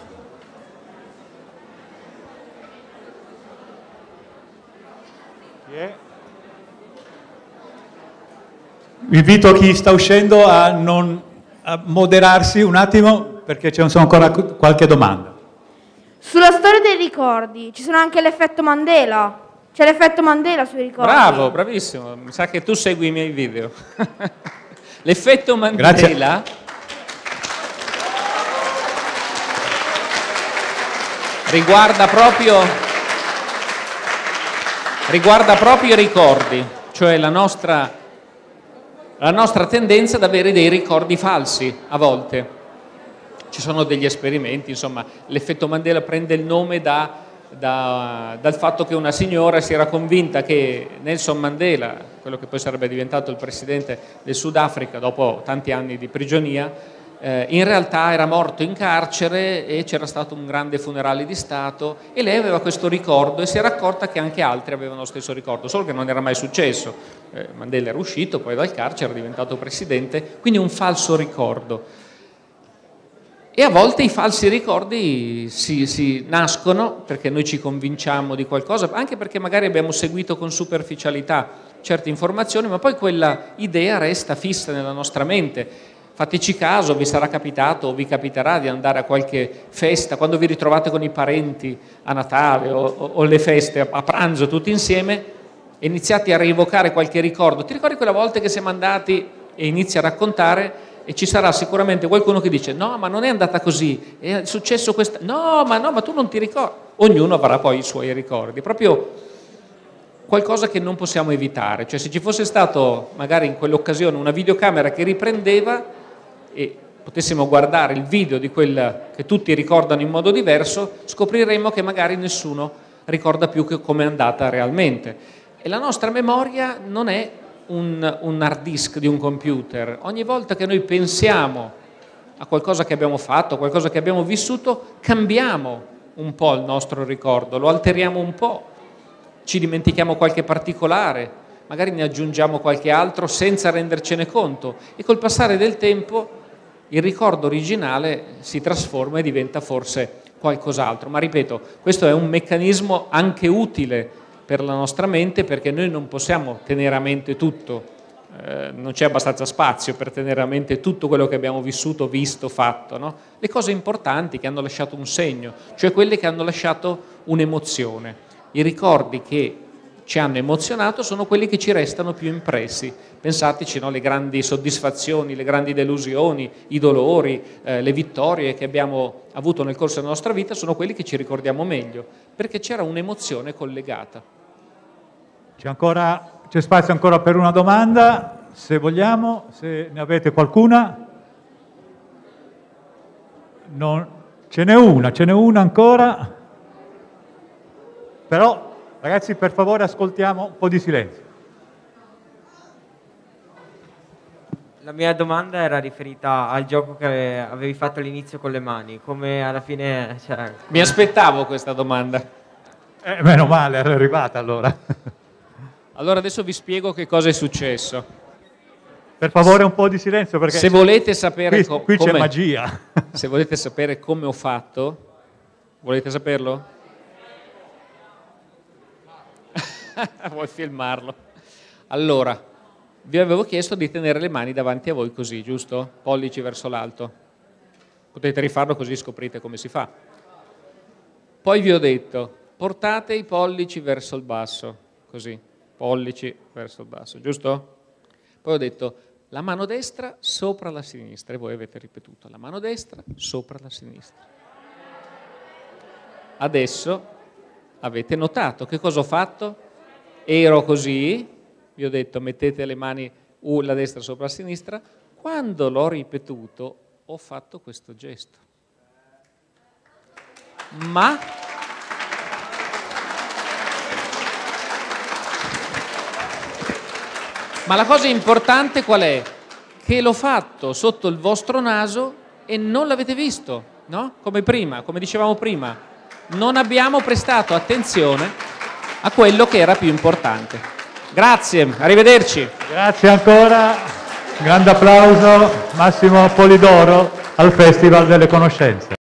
Invito chi sta uscendo a, non, a moderarsi un attimo perché c'è ancora qualche domanda. Sulla storia dei ricordi ci sono anche l'effetto Mandela. C'è l'effetto Mandela sui ricordi. Bravo, bravissimo. Mi sa che tu segui i miei video. L'effetto Mandela. Grazie. Riguarda proprio, riguarda proprio i ricordi, cioè la nostra, la nostra tendenza ad avere dei ricordi falsi a volte. Ci sono degli esperimenti, insomma, l'effetto Mandela prende il nome da, da, dal fatto che una signora si era convinta che Nelson Mandela, quello che poi sarebbe diventato il presidente del Sudafrica dopo tanti anni di prigionia, eh, in realtà era morto in carcere e c'era stato un grande funerale di Stato, e lei aveva questo ricordo e si era accorta che anche altri avevano lo stesso ricordo, solo che non era mai successo. Eh, Mandela era uscito poi dal carcere, era diventato presidente, quindi un falso ricordo. E a volte i falsi ricordi si, si nascono perché noi ci convinciamo di qualcosa, anche perché magari abbiamo seguito con superficialità certe informazioni, ma poi quella idea resta fissa nella nostra mente. Fateci caso, vi sarà capitato o vi capiterà di andare a qualche festa, quando vi ritrovate con i parenti a Natale o, o, o le feste, a, a pranzo tutti insieme, e iniziate a rievocare qualche ricordo. Ti ricordi quella volta che siamo andati, e inizi a raccontare, e ci sarà sicuramente qualcuno che dice no, ma non è andata così, è successo questo, no, ma no, ma tu non ti ricordi. Ognuno avrà poi i suoi ricordi, proprio qualcosa che non possiamo evitare. Cioè se ci fosse stato magari in quell'occasione una videocamera che riprendeva e potessimo guardare il video di quel che tutti ricordano in modo diverso, scopriremmo che magari nessuno ricorda più che come è andata realmente. E la nostra memoria non è Un, un hard disk di un computer. Ogni volta che noi pensiamo a qualcosa che abbiamo fatto, a qualcosa che abbiamo vissuto, cambiamo un po' il nostro ricordo, lo alteriamo un po', ci dimentichiamo qualche particolare, magari ne aggiungiamo qualche altro senza rendercene conto, e col passare del tempo il ricordo originale si trasforma e diventa forse qualcos'altro. Ma ripeto, questo è un meccanismo anche utile per la nostra mente, perché noi non possiamo tenere a mente tutto, eh, non c'è abbastanza spazio per tenere a mente tutto quello che abbiamo vissuto, visto, fatto, no? Le cose importanti che hanno lasciato un segno, cioè quelle che hanno lasciato un'emozione. I ricordi che ci hanno emozionato sono quelli che ci restano più impressi. Pensateci, no? Le grandi soddisfazioni, le grandi delusioni, i dolori, eh, le vittorie che abbiamo avuto nel corso della nostra vita sono quelli che ci ricordiamo meglio, perché c'era un'emozione collegata. C'è ancora, c'è spazio ancora per una domanda, se vogliamo, se ne avete qualcuna. Non, ce n'è una, ce n'è una ancora. Però, ragazzi, per favore ascoltiamo un po' di silenzio. La mia domanda era riferita al gioco che avevi fatto all'inizio con le mani, come alla fine... Cioè... Mi aspettavo questa domanda. Eh, meno male, era arrivata allora. Allora adesso vi spiego che cosa è successo. Per favore un po' di silenzio perché se volete sapere qui, qui c'è come, magia. Se volete sapere come ho fatto, volete saperlo? Vuoi filmarlo? Allora, vi avevo chiesto di tenere le mani davanti a voi così, giusto? Pollici verso l'alto. Potete rifarlo così scoprite come si fa. Poi vi ho detto, portate i pollici verso il basso, così, pollici verso il basso, giusto? Poi ho detto, la mano destra sopra la sinistra, e voi avete ripetuto, la mano destra sopra la sinistra. Adesso avete notato che cosa ho fatto? Ero così, vi ho detto mettete le mani uh, la destra sopra la sinistra, quando l'ho ripetuto ho fatto questo gesto. Ma Ma la cosa importante qual è? Che l'ho fatto sotto il vostro naso e non l'avete visto, no? Come prima, come dicevamo prima. Non abbiamo prestato attenzione a quello che era più importante. Grazie, arrivederci. Grazie ancora, grande applauso Massimo Polidoro al Festival delle Conoscenze.